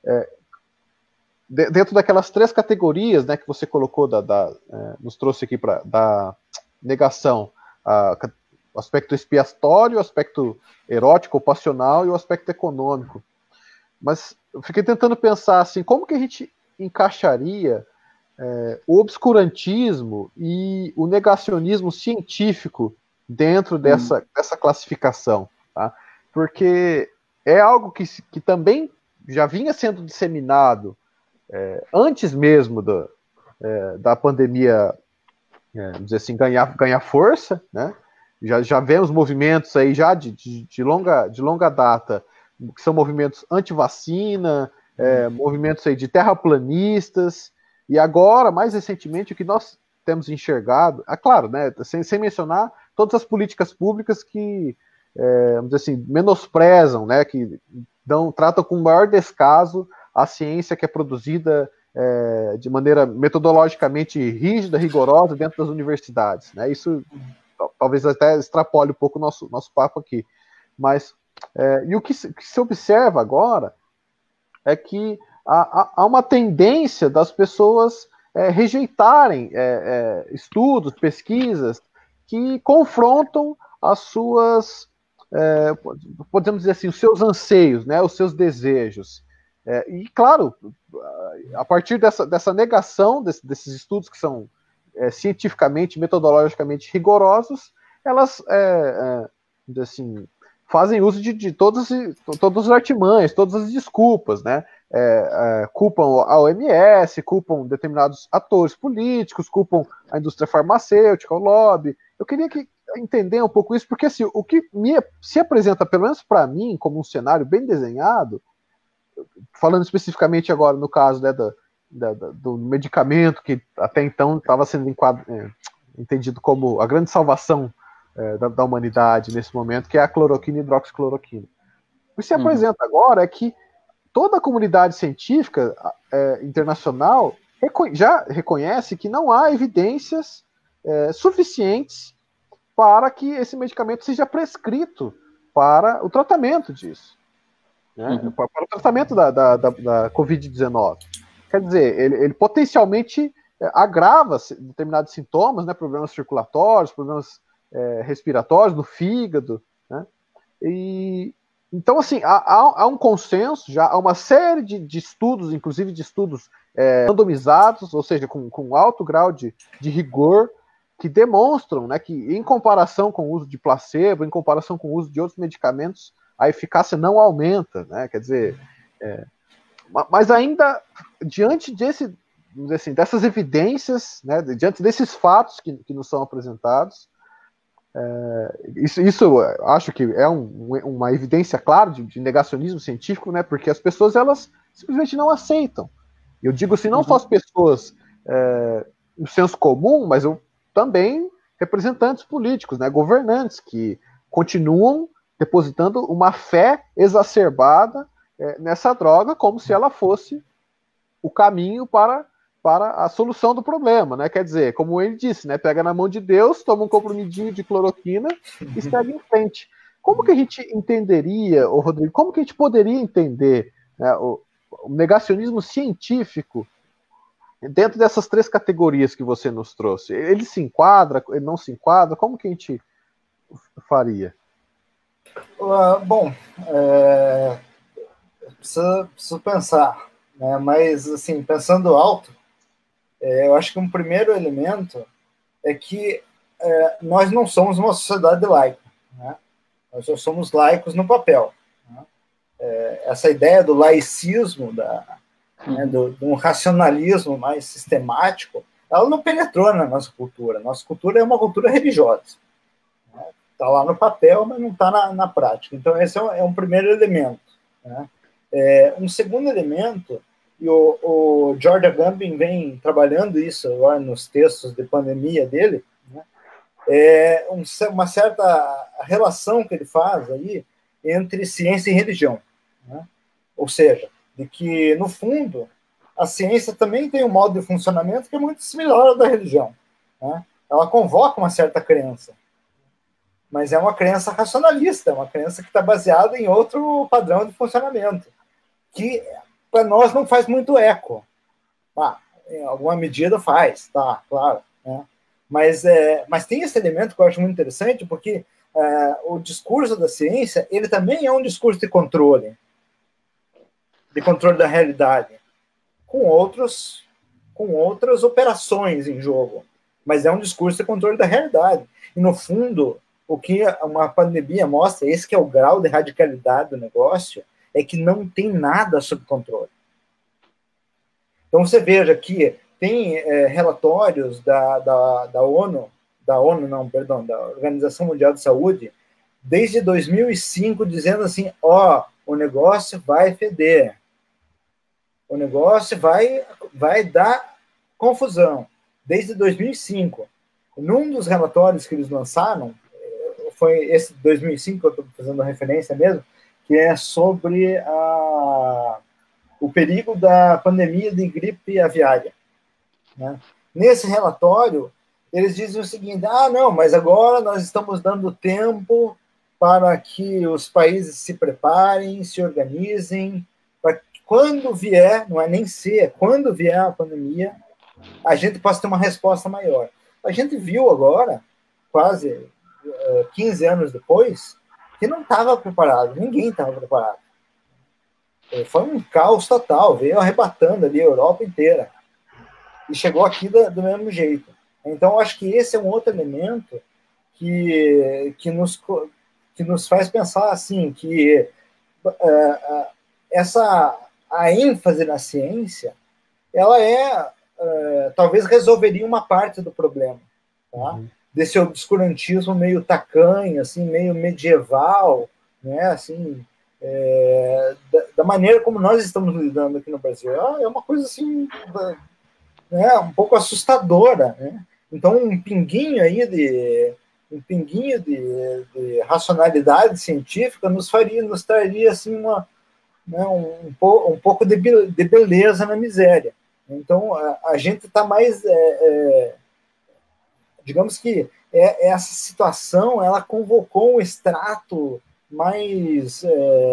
dentro daquelas 3 categorias, né, que você colocou, nos trouxe aqui da negação, o aspecto expiatório, o aspecto erótico ou passional e o aspecto econômico. Mas eu fiquei tentando pensar assim, como que a gente encaixaria o obscurantismo e o negacionismo científico dentro dessa classificação, tá? Porque é algo que também já vinha sendo disseminado antes mesmo da pandemia, vamos dizer assim, ganhar força, né? Já vemos movimentos aí já de longa data, que são movimentos anti-vacina, movimentos aí de terraplanistas, e agora, mais recentemente, o que nós temos enxergado, claro, né, sem mencionar todas as políticas públicas que, vamos dizer assim, menosprezam, né, que tratam com o maior descaso a ciência que é produzida de maneira metodologicamente rígida, rigorosa dentro das universidades, né? Isso talvez até extrapole um pouco o nosso papo aqui, mas e o que se observa agora é que há uma tendência das pessoas rejeitarem estudos, pesquisas que confrontam as suas, podemos dizer assim, os seus anseios, né, os seus desejos. E, claro, a partir dessa negação desses estudos que são cientificamente, metodologicamente rigorosos, elas, assim, fazem uso de todos os artimanhas, todas as desculpas, né? Culpam a OMS, culpam determinados atores políticos, culpam a indústria farmacêutica, o lobby. Eu queria entender um pouco isso, porque assim, o que se apresenta, pelo menos para mim, como um cenário bem desenhado, falando especificamente agora no caso, né, do medicamento que até então estava sendo entendido como a grande salvação da humanidade nesse momento, que é a cloroquina e hidroxicloroquina. O que se apresenta agora é que toda a comunidade científica internacional já reconhece que não há evidências suficientes para que esse medicamento seja prescrito para o tratamento disso, né? Para o tratamento da Covid-19. Quer dizer, ele potencialmente agrava determinados sintomas, né, problemas circulatórios, problemas respiratórios, no fígado, né? Então, assim, há um consenso, já há uma série de estudos, inclusive de estudos randomizados, ou seja, com alto grau de rigor, que demonstram, né, que em comparação com o uso de placebo, em comparação com o uso de outros medicamentos, a eficácia não aumenta, né? Quer dizer, mas ainda diante dessas evidências, né, diante desses fatos que nos são apresentados, isso acho que é uma evidência clara de negacionismo científico, né, porque as pessoas elas simplesmente não aceitam. Eu digo assim, não só as pessoas no senso comum, mas também representantes políticos, né, governantes que continuam depositando uma fé exacerbada nessa droga, como se ela fosse o caminho para a solução do problema, né? Quer dizer, como ele disse, né? Pega na mão de Deus, toma um comprimidinho de cloroquina e segue em frente. Como que a gente entenderia, Rodrigo, como que a gente poderia entender, né, o negacionismo científico dentro dessas 3 categorias que você nos trouxe? Ele se enquadra, ele não se enquadra? Como que a gente faria? Bom, preciso pensar, né? Mas, assim, pensando alto, eu acho que um primeiro elemento é que nós não somos uma sociedade laica, né? Nós só somos laicos no papel, né? Essa ideia do laicismo, né, de um racionalismo mais sistemático, ela não penetrou na nossa cultura. Nossa cultura é uma cultura religiosa. Está lá no papel, mas não está na prática. Então, esse é um primeiro elemento, né? Um segundo elemento, e o George Agamben vem trabalhando isso agora nos textos de pandemia dele, né? Uma certa relação que ele faz aí entre ciência e religião, né? Ou seja, de que, no fundo, a ciência também tem um modo de funcionamento que é muito similar ao da religião, né? Ela convoca uma certa crença, mas é uma crença racionalista, é uma crença que está baseada em outro padrão de funcionamento, que para nós não faz muito eco. Em alguma medida faz, tá, claro, né? Mas tem esse elemento que eu acho muito interessante, porque o discurso da ciência, ele também é um discurso de controle da realidade, com outras operações em jogo, mas é um discurso de controle da realidade. E, no fundo, o que uma pandemia mostra, esse que é o grau de radicalidade do negócio, é que não tem nada sob controle. Então, você veja que tem relatórios da ONU, da Organização Mundial de Saúde, desde 2005, dizendo assim, o negócio vai feder, o negócio vai dar confusão, desde 2005. Num dos relatórios que eles lançaram, foi esse 2005 que eu estou fazendo referência mesmo, que é sobre o perigo da pandemia de gripe aviária, né? Nesse relatório, eles dizem o seguinte, não, mas agora nós estamos dando tempo para que os países se preparem, se organizem, para que quando vier, não é nem se, é quando vier a pandemia, a gente possa ter uma resposta maior. A gente viu agora, quase 15 anos depois, que não estava preparado, ninguém estava preparado. Foi um caos total, veio arrebatando ali a Europa inteira. E chegou aqui do mesmo jeito. Então, acho que esse é um outro elemento que nos faz pensar assim, que a ênfase na ciência, ela talvez resolveria uma parte do problema, tá? Desse obscurantismo meio tacanho, assim, meio medieval, né? Assim, da maneira como nós estamos lidando aqui no Brasil. É uma coisa assim, né, um pouco assustadora, né? Então, um pinguinho de racionalidade científica nos traria assim um pouco de beleza na miséria. Então, a gente está mais digamos que essa situação, ela convocou um extrato mais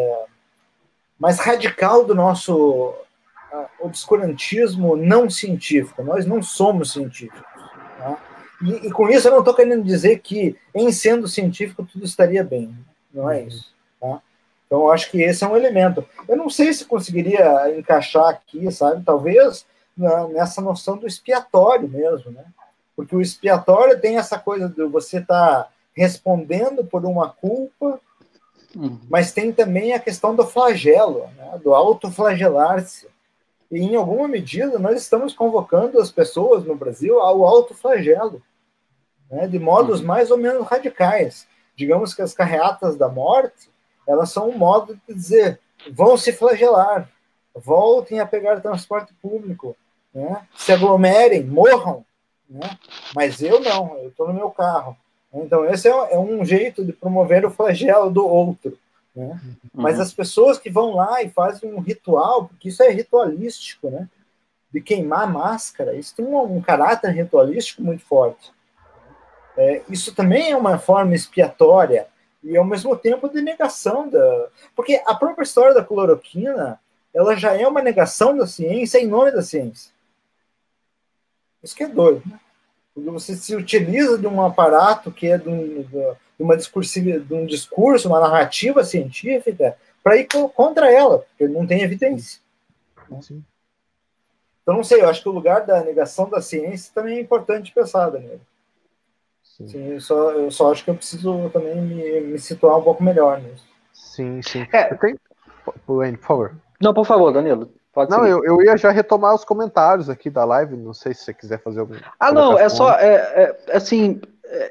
radical do nosso obscurantismo não científico. Nós não somos científicos, tá? E com isso eu não estou querendo dizer que, em sendo científico, tudo estaria bem. Não é isso, tá? Então, eu acho que esse é um elemento. Eu não sei se conseguiria encaixar aqui, sabe? Talvez nessa noção do expiatório mesmo, né? Porque o expiatório tem essa coisa de você estar respondendo por uma culpa, mas tem também a questão do flagelo, né? Do autoflagelar-se. E, em alguma medida, nós estamos convocando as pessoas no Brasil ao autoflagelo, né? De modos mais ou menos radicais. Digamos que as carreatas da morte, elas são um modo de dizer, vão se flagelar, voltem a pegar transporte público, né? Se aglomerem, morram, né? Mas eu não, eu estou no meu carro. Então, esse é um jeito de promover o flagelo do outro, né? Mas as pessoas que vão lá e fazem um ritual, porque isso é ritualístico, né? De queimar a máscara, isso tem um caráter ritualístico muito forte. Isso também é uma forma expiatória e, ao mesmo tempo, de negação Porque a própria história da cloroquina, ela já é uma negação da ciência em nome da ciência. Isso que é doido, né? Porque você se utiliza de um aparato que é de um discurso, uma narrativa científica, para ir contra ela, porque não tem evidência. Sim. Então, não sei, eu acho que o lugar da negação da ciência também é importante pensar, Daniel. Sim, eu só acho que eu preciso também me situar um pouco melhor nisso. Sim. Wayne, por favor. Não, por favor, Danilo. Pode seguir. Eu ia já retomar os comentários aqui da live, não sei se você quiser fazer alguma não, é só, assim,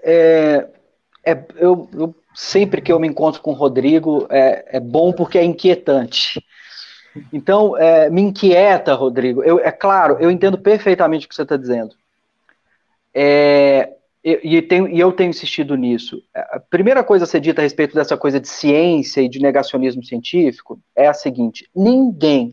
eu sempre que eu me encontro com o Rodrigo, é bom porque é inquietante. Então, me inquieta, Rodrigo. É claro, eu entendo perfeitamente o que você está dizendo. E eu tenho insistido nisso. A primeira coisa a ser dita a respeito dessa coisa de ciência e de negacionismo científico é a seguinte: ninguém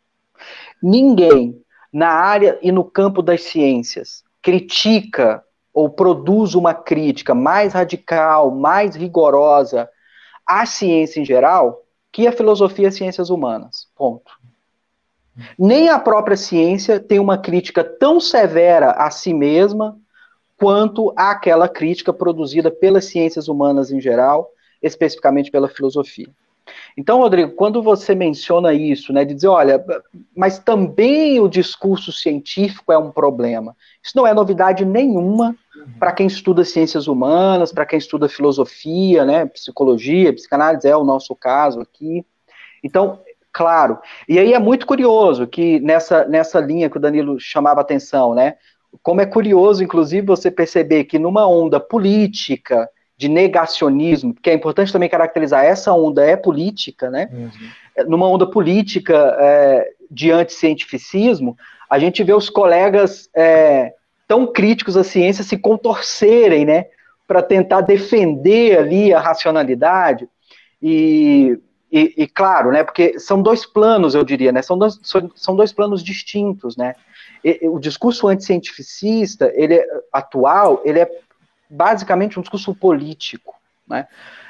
na área e no campo das ciências critica ou produz uma crítica mais radical, mais rigorosa à ciência em geral que a filosofia e as ciências humanas. Ponto. Nem a própria ciência tem uma crítica tão severa a si mesma quanto àquela crítica produzida pelas ciências humanas em geral, especificamente pela filosofia. Então, Rodrigo, quando você menciona isso, né, de dizer, olha, mas também o discurso científico é um problema. Isso não é novidade nenhuma para quem estuda ciências humanas, para quem estuda filosofia, né, psicologia, psicanálise é o nosso caso aqui. Então, claro. E aí é muito curioso que nessa linha que o Danilo chamava a atenção, né, como é curioso, inclusive, você perceber que numa onda política de negacionismo, porque é importante também caracterizar, essa onda é política, né? Numa onda política de anticientificismo, a gente vê os colegas tão críticos à ciência se contorcerem, né? Para tentar defender ali a racionalidade e claro, né? Porque são dois planos, eu diria, né? São dois planos distintos, né? O discurso anticientificista, atual, ele é basicamente um discurso político, né?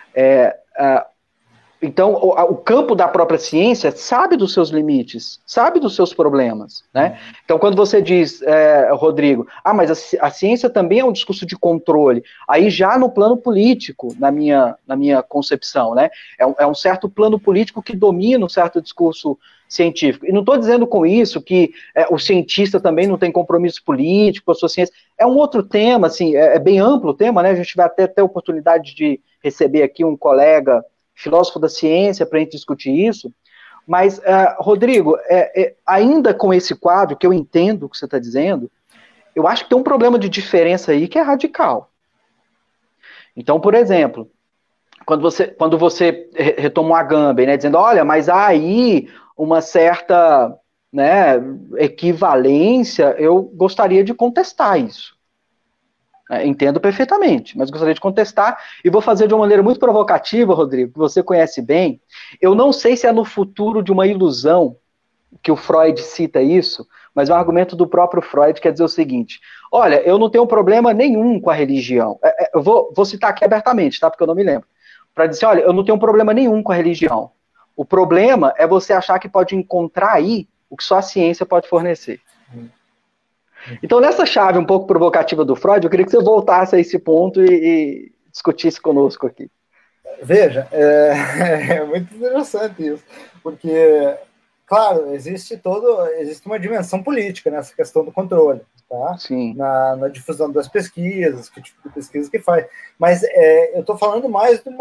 Então, o campo da própria ciência sabe dos seus limites, sabe dos seus problemas, né? Então, quando você diz, Rodrigo, mas a ciência também é um discurso de controle, aí já no plano político, na minha concepção, né? É um certo plano político que domina um certo discurso científico. E não estou dizendo com isso que o cientista também não tem compromisso político com a sua ciência. É um outro tema, assim, é bem amplo o tema, né? A gente vai até ter a oportunidade de receber aqui um colega filósofo da ciência para a gente discutir isso. Mas, Rodrigo, ainda com esse quadro, que eu entendo o que você está dizendo, eu acho que tem um problema de diferença aí que é radical. Então, por exemplo, quando você retoma o Agamben, né, dizendo, olha, mas há aí uma certa, né, equivalência, eu gostaria de contestar isso. Entendo perfeitamente, mas gostaria de contestar e vou fazer de uma maneira muito provocativa, Rodrigo, que você conhece bem. Eu não sei se é no futuro de uma ilusão que o Freud cita isso, mas é um argumento do próprio Freud, quer dizer o seguinte: olha, eu não tenho problema nenhum com a religião. Eu vou citar aqui abertamente, tá? Porque eu não me lembro. Para dizer, olha, eu não tenho problema nenhum com a religião. O problema é você achar que pode encontrar aí o que só a ciência pode fornecer. Então, nessa chave um pouco provocativa do Freud, eu queria que você voltasse a esse ponto e discutisse conosco aqui. Veja, é muito interessante isso, porque, claro, existe uma dimensão política nessa questão do controle, tá? Sim. Na difusão das pesquisas, que tipo de pesquisa que faz. Mas eu estou falando mais de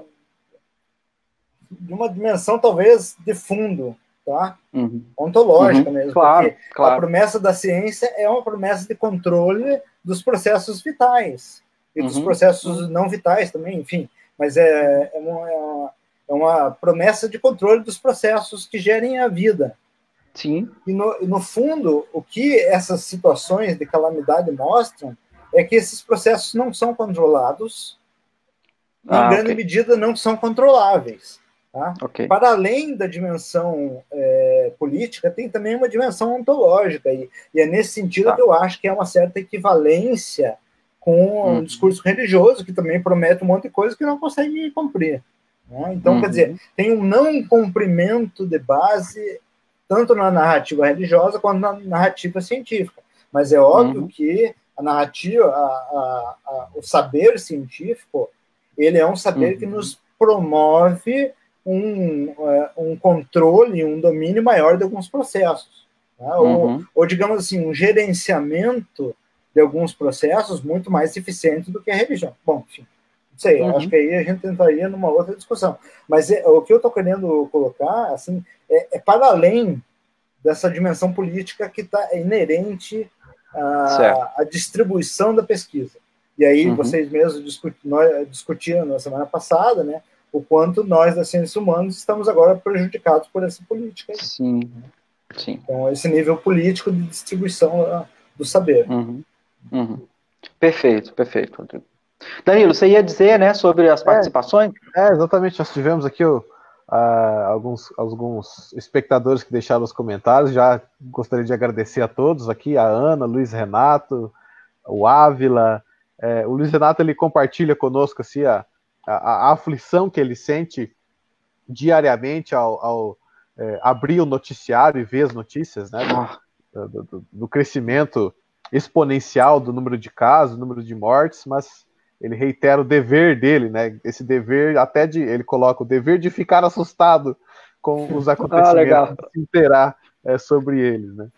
uma dimensão, talvez, de fundo, tá? Ontológica mesmo, claro, porque a promessa da ciência é uma promessa de controle dos processos vitais e dos processos não vitais também, enfim, mas é uma promessa de controle dos processos que gerem a vida. Sim. E no fundo, o que essas situações de calamidade mostram é que esses processos não são controlados, e em grande medida não são controláveis. Tá? Para além da dimensão política, tem também uma dimensão ontológica, e é nesse sentido que eu acho que é uma certa equivalência com um discurso religioso, que também promete um monte de coisa que não consegue cumprir. Né? Então, quer dizer, tem um não cumprimento de base, tanto na narrativa religiosa quanto na narrativa científica. Mas é óbvio que a narrativa, o saber científico, ele é um saber que nos promove um controle, um domínio maior de alguns processos. Tá? Ou, digamos assim, um gerenciamento de alguns processos muito mais eficiente do que a religião. Bom, enfim, não sei, acho que aí a gente entraria numa outra discussão. Mas o que eu estou querendo colocar, assim, é para além dessa dimensão política que está inerente à distribuição da pesquisa. E aí vocês mesmos discutiram na semana passada, né, o quanto nós, das ciências humanas, estamos agora prejudicados por essa política. Sim. Então, esse nível político de distribuição do saber. Perfeito, Rodrigo. Danilo, você ia dizer, né, sobre as participações? Exatamente, nós tivemos aqui alguns espectadores que deixaram os comentários, já gostaria de agradecer a todos aqui, a Ana, Luiz Renato, o Ávila. O Luiz Renato, ele compartilha conosco assim, a aflição que ele sente diariamente ao abrir o noticiário e ver as notícias, né, do crescimento exponencial do número de casos, do número de mortes, mas ele reitera o dever dele, né, esse dever ele coloca o dever de ficar assustado com os acontecimentos, de se inteirar sobre eles, né.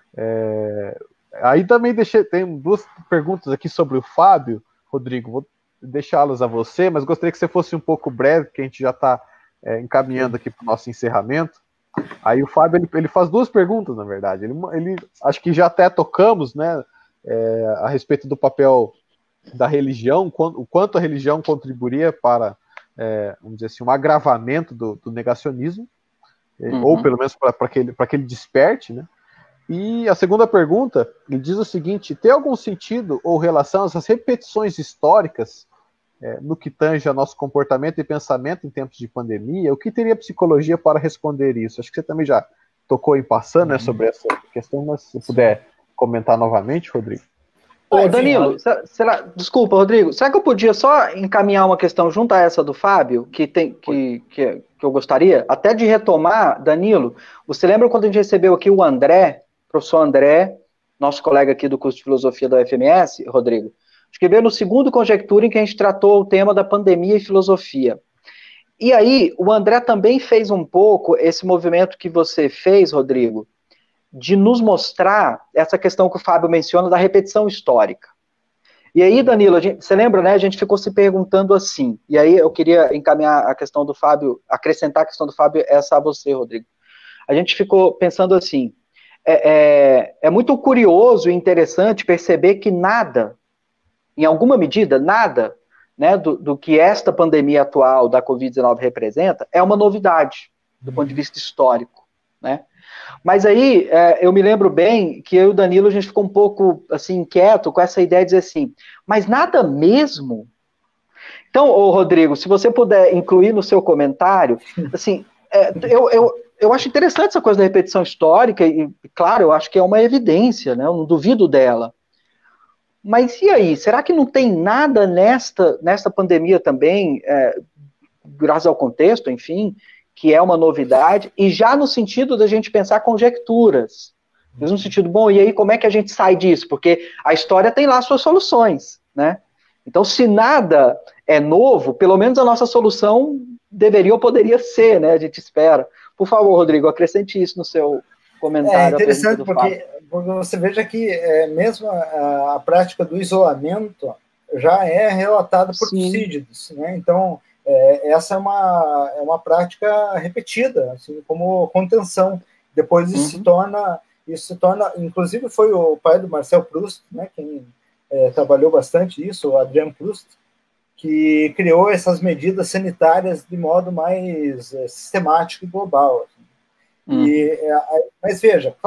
Aí também tem duas perguntas aqui sobre o Fábio, Rodrigo, vou deixá-las a você, mas gostaria que você fosse um pouco breve, porque a gente já está encaminhando aqui para o nosso encerramento. Aí o Fábio, ele faz duas perguntas, na verdade. Ele acho que já até tocamos, né, a respeito do papel da religião, o quanto a religião contribuiria para, vamos dizer assim, um agravamento do negacionismo, ou pelo menos para que ele desperte, né? E a segunda pergunta, ele diz o seguinte: tem algum sentido ou relação essas repetições históricas no que tange a nosso comportamento e pensamento em tempos de pandemia? O que teria a psicologia para responder isso? Acho que você também já tocou em passando, né, sobre essa questão, mas se puder comentar novamente, Rodrigo. Ô, Danilo, desculpa, Rodrigo, será que eu podia só encaminhar uma questão junto a essa do Fábio, que eu gostaria, até de retomar, Danilo, você lembra quando a gente recebeu aqui o professor André, nosso colega aqui do curso de filosofia da UFMS, Rodrigo? Acho que veio no segundo Conjectura em que a gente tratou o tema da pandemia e filosofia. E aí, o André também fez um pouco esse movimento que você fez, Rodrigo, de nos mostrar essa questão que o Fábio menciona da repetição histórica. E aí, Danilo, você lembra, né? A gente ficou se perguntando assim, e aí eu queria encaminhar a questão do Fábio, acrescentar a questão do Fábio, essa a você, Rodrigo. A gente ficou pensando assim, é muito curioso e interessante perceber que nada, em alguma medida, nada, né, do que esta pandemia atual da Covid-19 representa é uma novidade, do ponto de vista histórico, né? Mas aí, eu me lembro bem que eu e o Danilo, a gente ficou um pouco, assim, inquieto com essa ideia de dizer assim, mas nada mesmo? Então, Rodrigo, se você puder incluir no seu comentário, assim, eu acho interessante essa coisa da repetição histórica, e, claro, eu acho que é uma evidência, né, eu não duvido dela. Mas e aí, será que não tem nada nesta pandemia também, graças ao contexto, enfim, que é uma novidade, e já no sentido da gente pensar conjecturas, no sentido, bom, e aí como é que a gente sai disso? Porque a história tem lá suas soluções, né? Então, se nada é novo, pelo menos a nossa solução deveria ou poderia ser, né? A gente espera. Por favor, Rodrigo, acrescente isso no seu comentário. É interessante porque você veja que mesmo a prática do isolamento já é relatada por Tucídides, né? Então, essa é uma prática repetida, assim, como contenção. Depois isso se torna, inclusive foi o pai do Marcel Proust, né, quem trabalhou bastante isso, o Adrien Proust, que criou essas medidas sanitárias de modo mais sistemático e global. Assim. Mas veja, claro,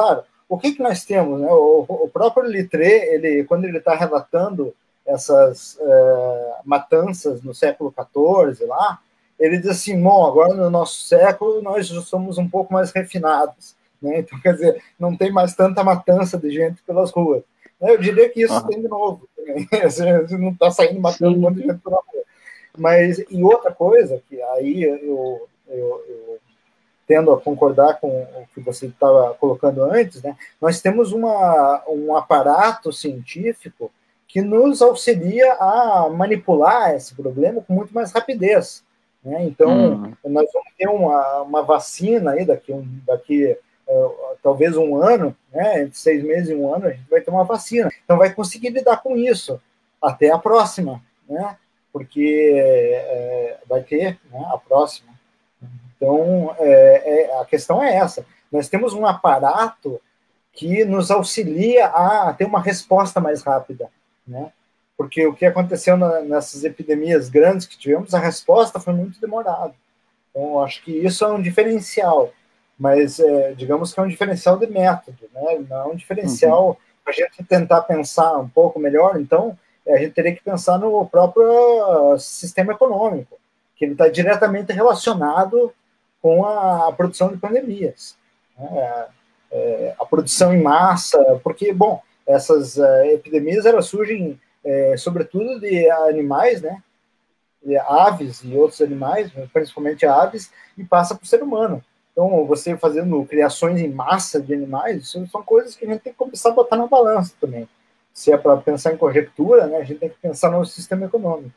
o que nós temos, né? O próprio Littré, quando ele está relatando essas matanças no século XIV lá, ele diz assim, bom, agora no nosso século nós já somos um pouco mais refinados, né? Então, quer dizer, não tem mais tanta matança de gente pelas ruas. Eu diria que isso tem de novo. Você não está saindo matando um monte de gente pela rua. Mas, e outra coisa, que aí eu tendo a concordar com o que você estava colocando antes, né? Nós temos um aparato científico que nos auxilia a manipular esse problema com muito mais rapidez, né? Então, nós vamos ter uma vacina aí daqui talvez um ano, né? Entre 6 meses e um ano, a gente vai ter uma vacina. Então, vai conseguir lidar com isso até a próxima, né? Porque vai ter, né, a próxima. Então, a questão é essa. Nós temos um aparato que nos auxilia a ter uma resposta mais rápida, né? Porque o que aconteceu nessas epidemias grandes que tivemos, a resposta foi muito demorada. Então, acho que isso é um diferencial, mas digamos que é um diferencial de método, né? Não é um diferencial para a gente tentar pensar um pouco melhor. Então, a gente teria que pensar no próprio sistema econômico, que ele está diretamente relacionado com a produção de pandemias, né? A produção em massa, porque, bom, essas epidemias, elas surgem sobretudo de animais, né? De aves e outros animais, principalmente aves, e passa para o ser humano. Então, você fazendo criações em massa de animais, isso são coisas que a gente tem que começar a botar na balança também. Se é para pensar em conjectura, né, a gente tem que pensar no sistema econômico.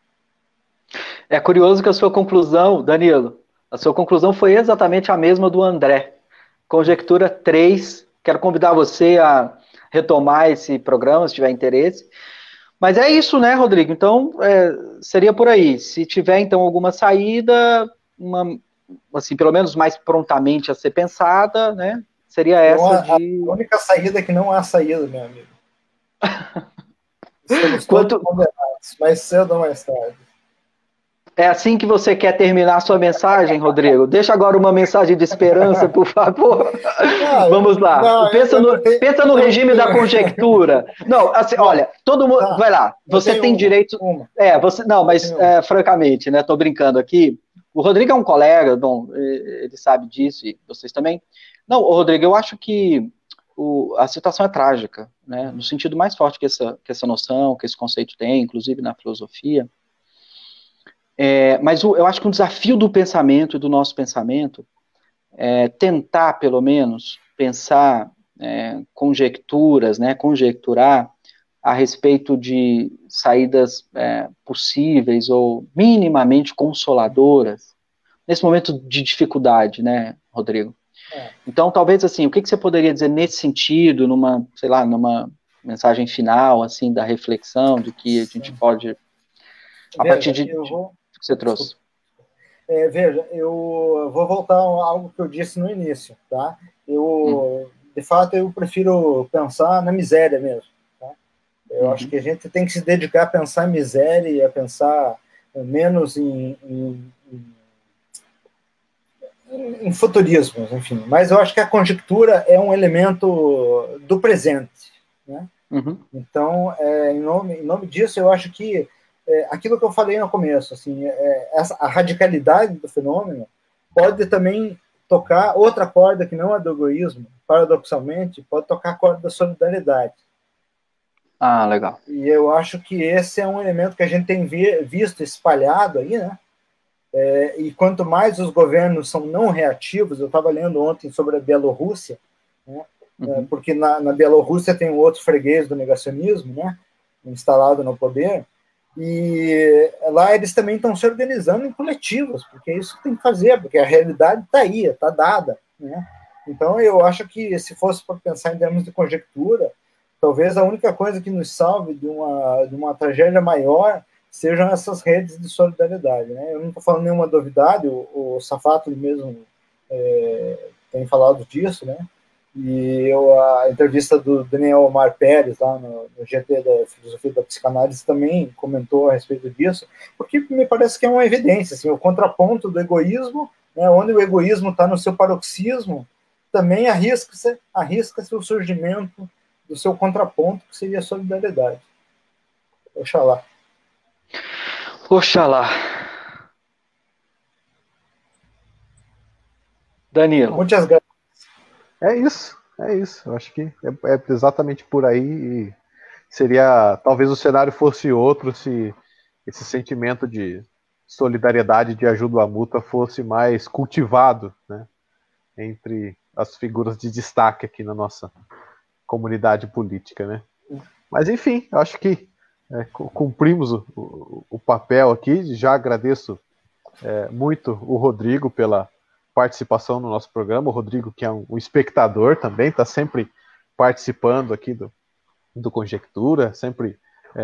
É curioso que a sua conclusão, Danilo, a sua conclusão foi exatamente a mesma do André. Conjectura 3, quero convidar você a retomar esse programa, se tiver interesse. Mas é isso, né, Rodrigo? Então, seria por aí. Se tiver, então, alguma saída, assim, pelo menos mais prontamente a ser pensada, né, seria essa de... A única saída é que não há saída, meu amigo. Estamos todos condenados, mais cedo ou mais tarde. É assim que você quer terminar a sua mensagem, Rodrigo? Deixa agora uma mensagem de esperança, por favor. Vamos lá. Pensa no regime da conjectura. Não, assim, olha, todo mundo... Tá. Vai lá. Você tem direito... francamente, né? Estou brincando aqui. O Rodrigo é um colega, bom, ele sabe disso, e vocês também. Não, Rodrigo, eu acho que a situação é trágica, né? No sentido mais forte que essa noção, que esse conceito tem, inclusive na filosofia. Mas eu acho que um desafio do pensamento e do nosso pensamento é tentar, pelo menos, pensar conjecturas, né, conjecturar a respeito de saídas possíveis ou minimamente consoladoras nesse momento de dificuldade, né, Rodrigo? Então, talvez, assim, o que você poderia dizer nesse sentido, numa mensagem final, assim, da reflexão, de que a gente pode, a partir de... que você trouxe. Veja, eu vou voltar a algo que eu disse no início, tá? De fato, eu prefiro pensar na miséria mesmo, tá? Eu acho que a gente tem que se dedicar a pensar em miséria e a pensar menos em futurismos, enfim. Mas eu acho que a conjectura é um elemento do presente, né? Então, em nome disso, eu acho que aquilo que eu falei no começo, assim, a radicalidade do fenômeno pode também tocar outra corda que não é do egoísmo, paradoxalmente, pode tocar a corda da solidariedade. Ah, legal. E eu acho que esse é um elemento que a gente tem visto espalhado aí, né? E quanto mais os governos são não reativos, eu estava lendo ontem sobre a Bielorrússia, né? Porque na Bielorrússia tem um outro freguês do negacionismo, né? Instalado no poder. E lá eles também estão se organizando em coletivos, porque é isso que tem que fazer, porque a realidade está aí, está dada, né? Então, eu acho que se fosse para pensar em termos de conjectura, talvez a única coisa que nos salve de uma tragédia maior sejam essas redes de solidariedade, né? Eu não estou falando nenhuma novidade, o Safato mesmo tem falado disso, né? E a entrevista do Daniel Omar Pérez, lá no GT da Filosofia da Psicanálise, também comentou a respeito disso, porque me parece que é uma evidência, assim, o contraponto do egoísmo, né, onde o egoísmo está no seu paroxismo, também arrisca-se o surgimento do seu contraponto, que seria a solidariedade. Oxalá. Oxalá. Danilo. Muitas graças. É isso. Eu acho que é exatamente por aí. E seria, talvez o cenário fosse outro se esse sentimento de solidariedade, de ajuda mútua fosse mais cultivado, né, entre as figuras de destaque aqui na nossa comunidade política, né? Mas enfim, eu acho que cumprimos o papel aqui. Já agradeço muito o Rodrigo pela participação no nosso programa. O Rodrigo, que é um espectador também, está sempre participando aqui do Conjectura, sempre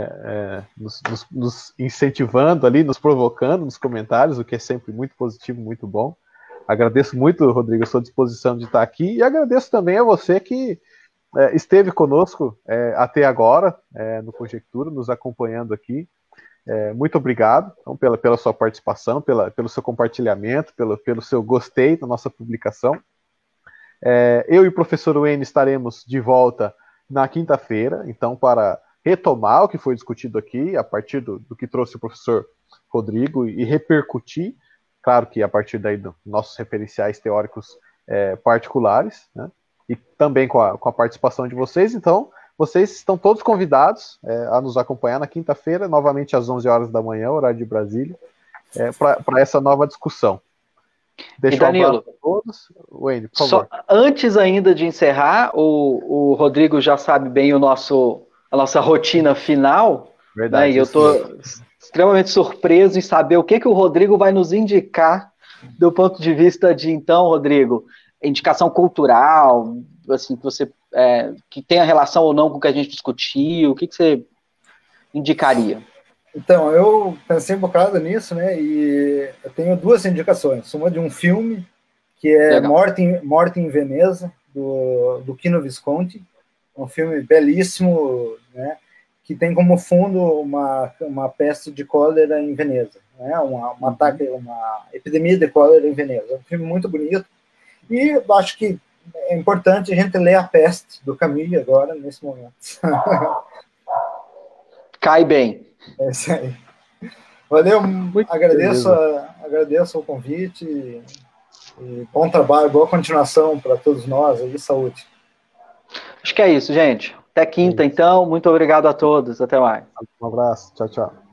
nos incentivando ali, nos provocando nos comentários, o que é sempre muito positivo, muito bom. Agradeço muito, Rodrigo, a sua disposição de estar aqui, e agradeço também a você que esteve conosco até agora no Conjectura, nos acompanhando aqui. Muito obrigado então, pela sua participação, pelo seu compartilhamento, pelo seu gostei da nossa publicação. Eu e o professor Wayne estaremos de volta na quinta-feira, então, para retomar o que foi discutido aqui, a partir do que trouxe o professor Rodrigo, e repercutir, claro que a partir daí dos nossos referenciais teóricos particulares, né, e também com a participação de vocês. Então, vocês estão todos convidados a nos acompanhar na quinta-feira, novamente às 11 horas da manhã, horário de Brasília, para essa nova discussão. Deixa eu Danilo, para todos. Wayne, por favor. Antes ainda de encerrar, o Rodrigo já sabe bem a nossa rotina final. Verdade. Né, e eu estou extremamente surpreso em saber o que o Rodrigo vai nos indicar do ponto de vista de, então, Rodrigo, indicação cultural, assim, que você que tenha relação ou não com o que a gente discutiu, o que você indicaria? Então, eu pensei um bocado nisso, né, e eu tenho duas indicações. Uma de um filme, que é Morte em Veneza, do Chino Visconti, um filme belíssimo, né, que tem como fundo uma peste de cólera em Veneza, né, uma epidemia de cólera em Veneza. É um filme muito bonito, e acho que é importante a gente ler A Peste, do Camus, agora, nesse momento. Cai bem. É isso aí. Valeu, agradeço o convite e bom trabalho, boa continuação para todos nós e saúde. Acho que é isso, gente. Até quinta, então. Muito obrigado a todos. Até mais. Um abraço. Tchau, tchau.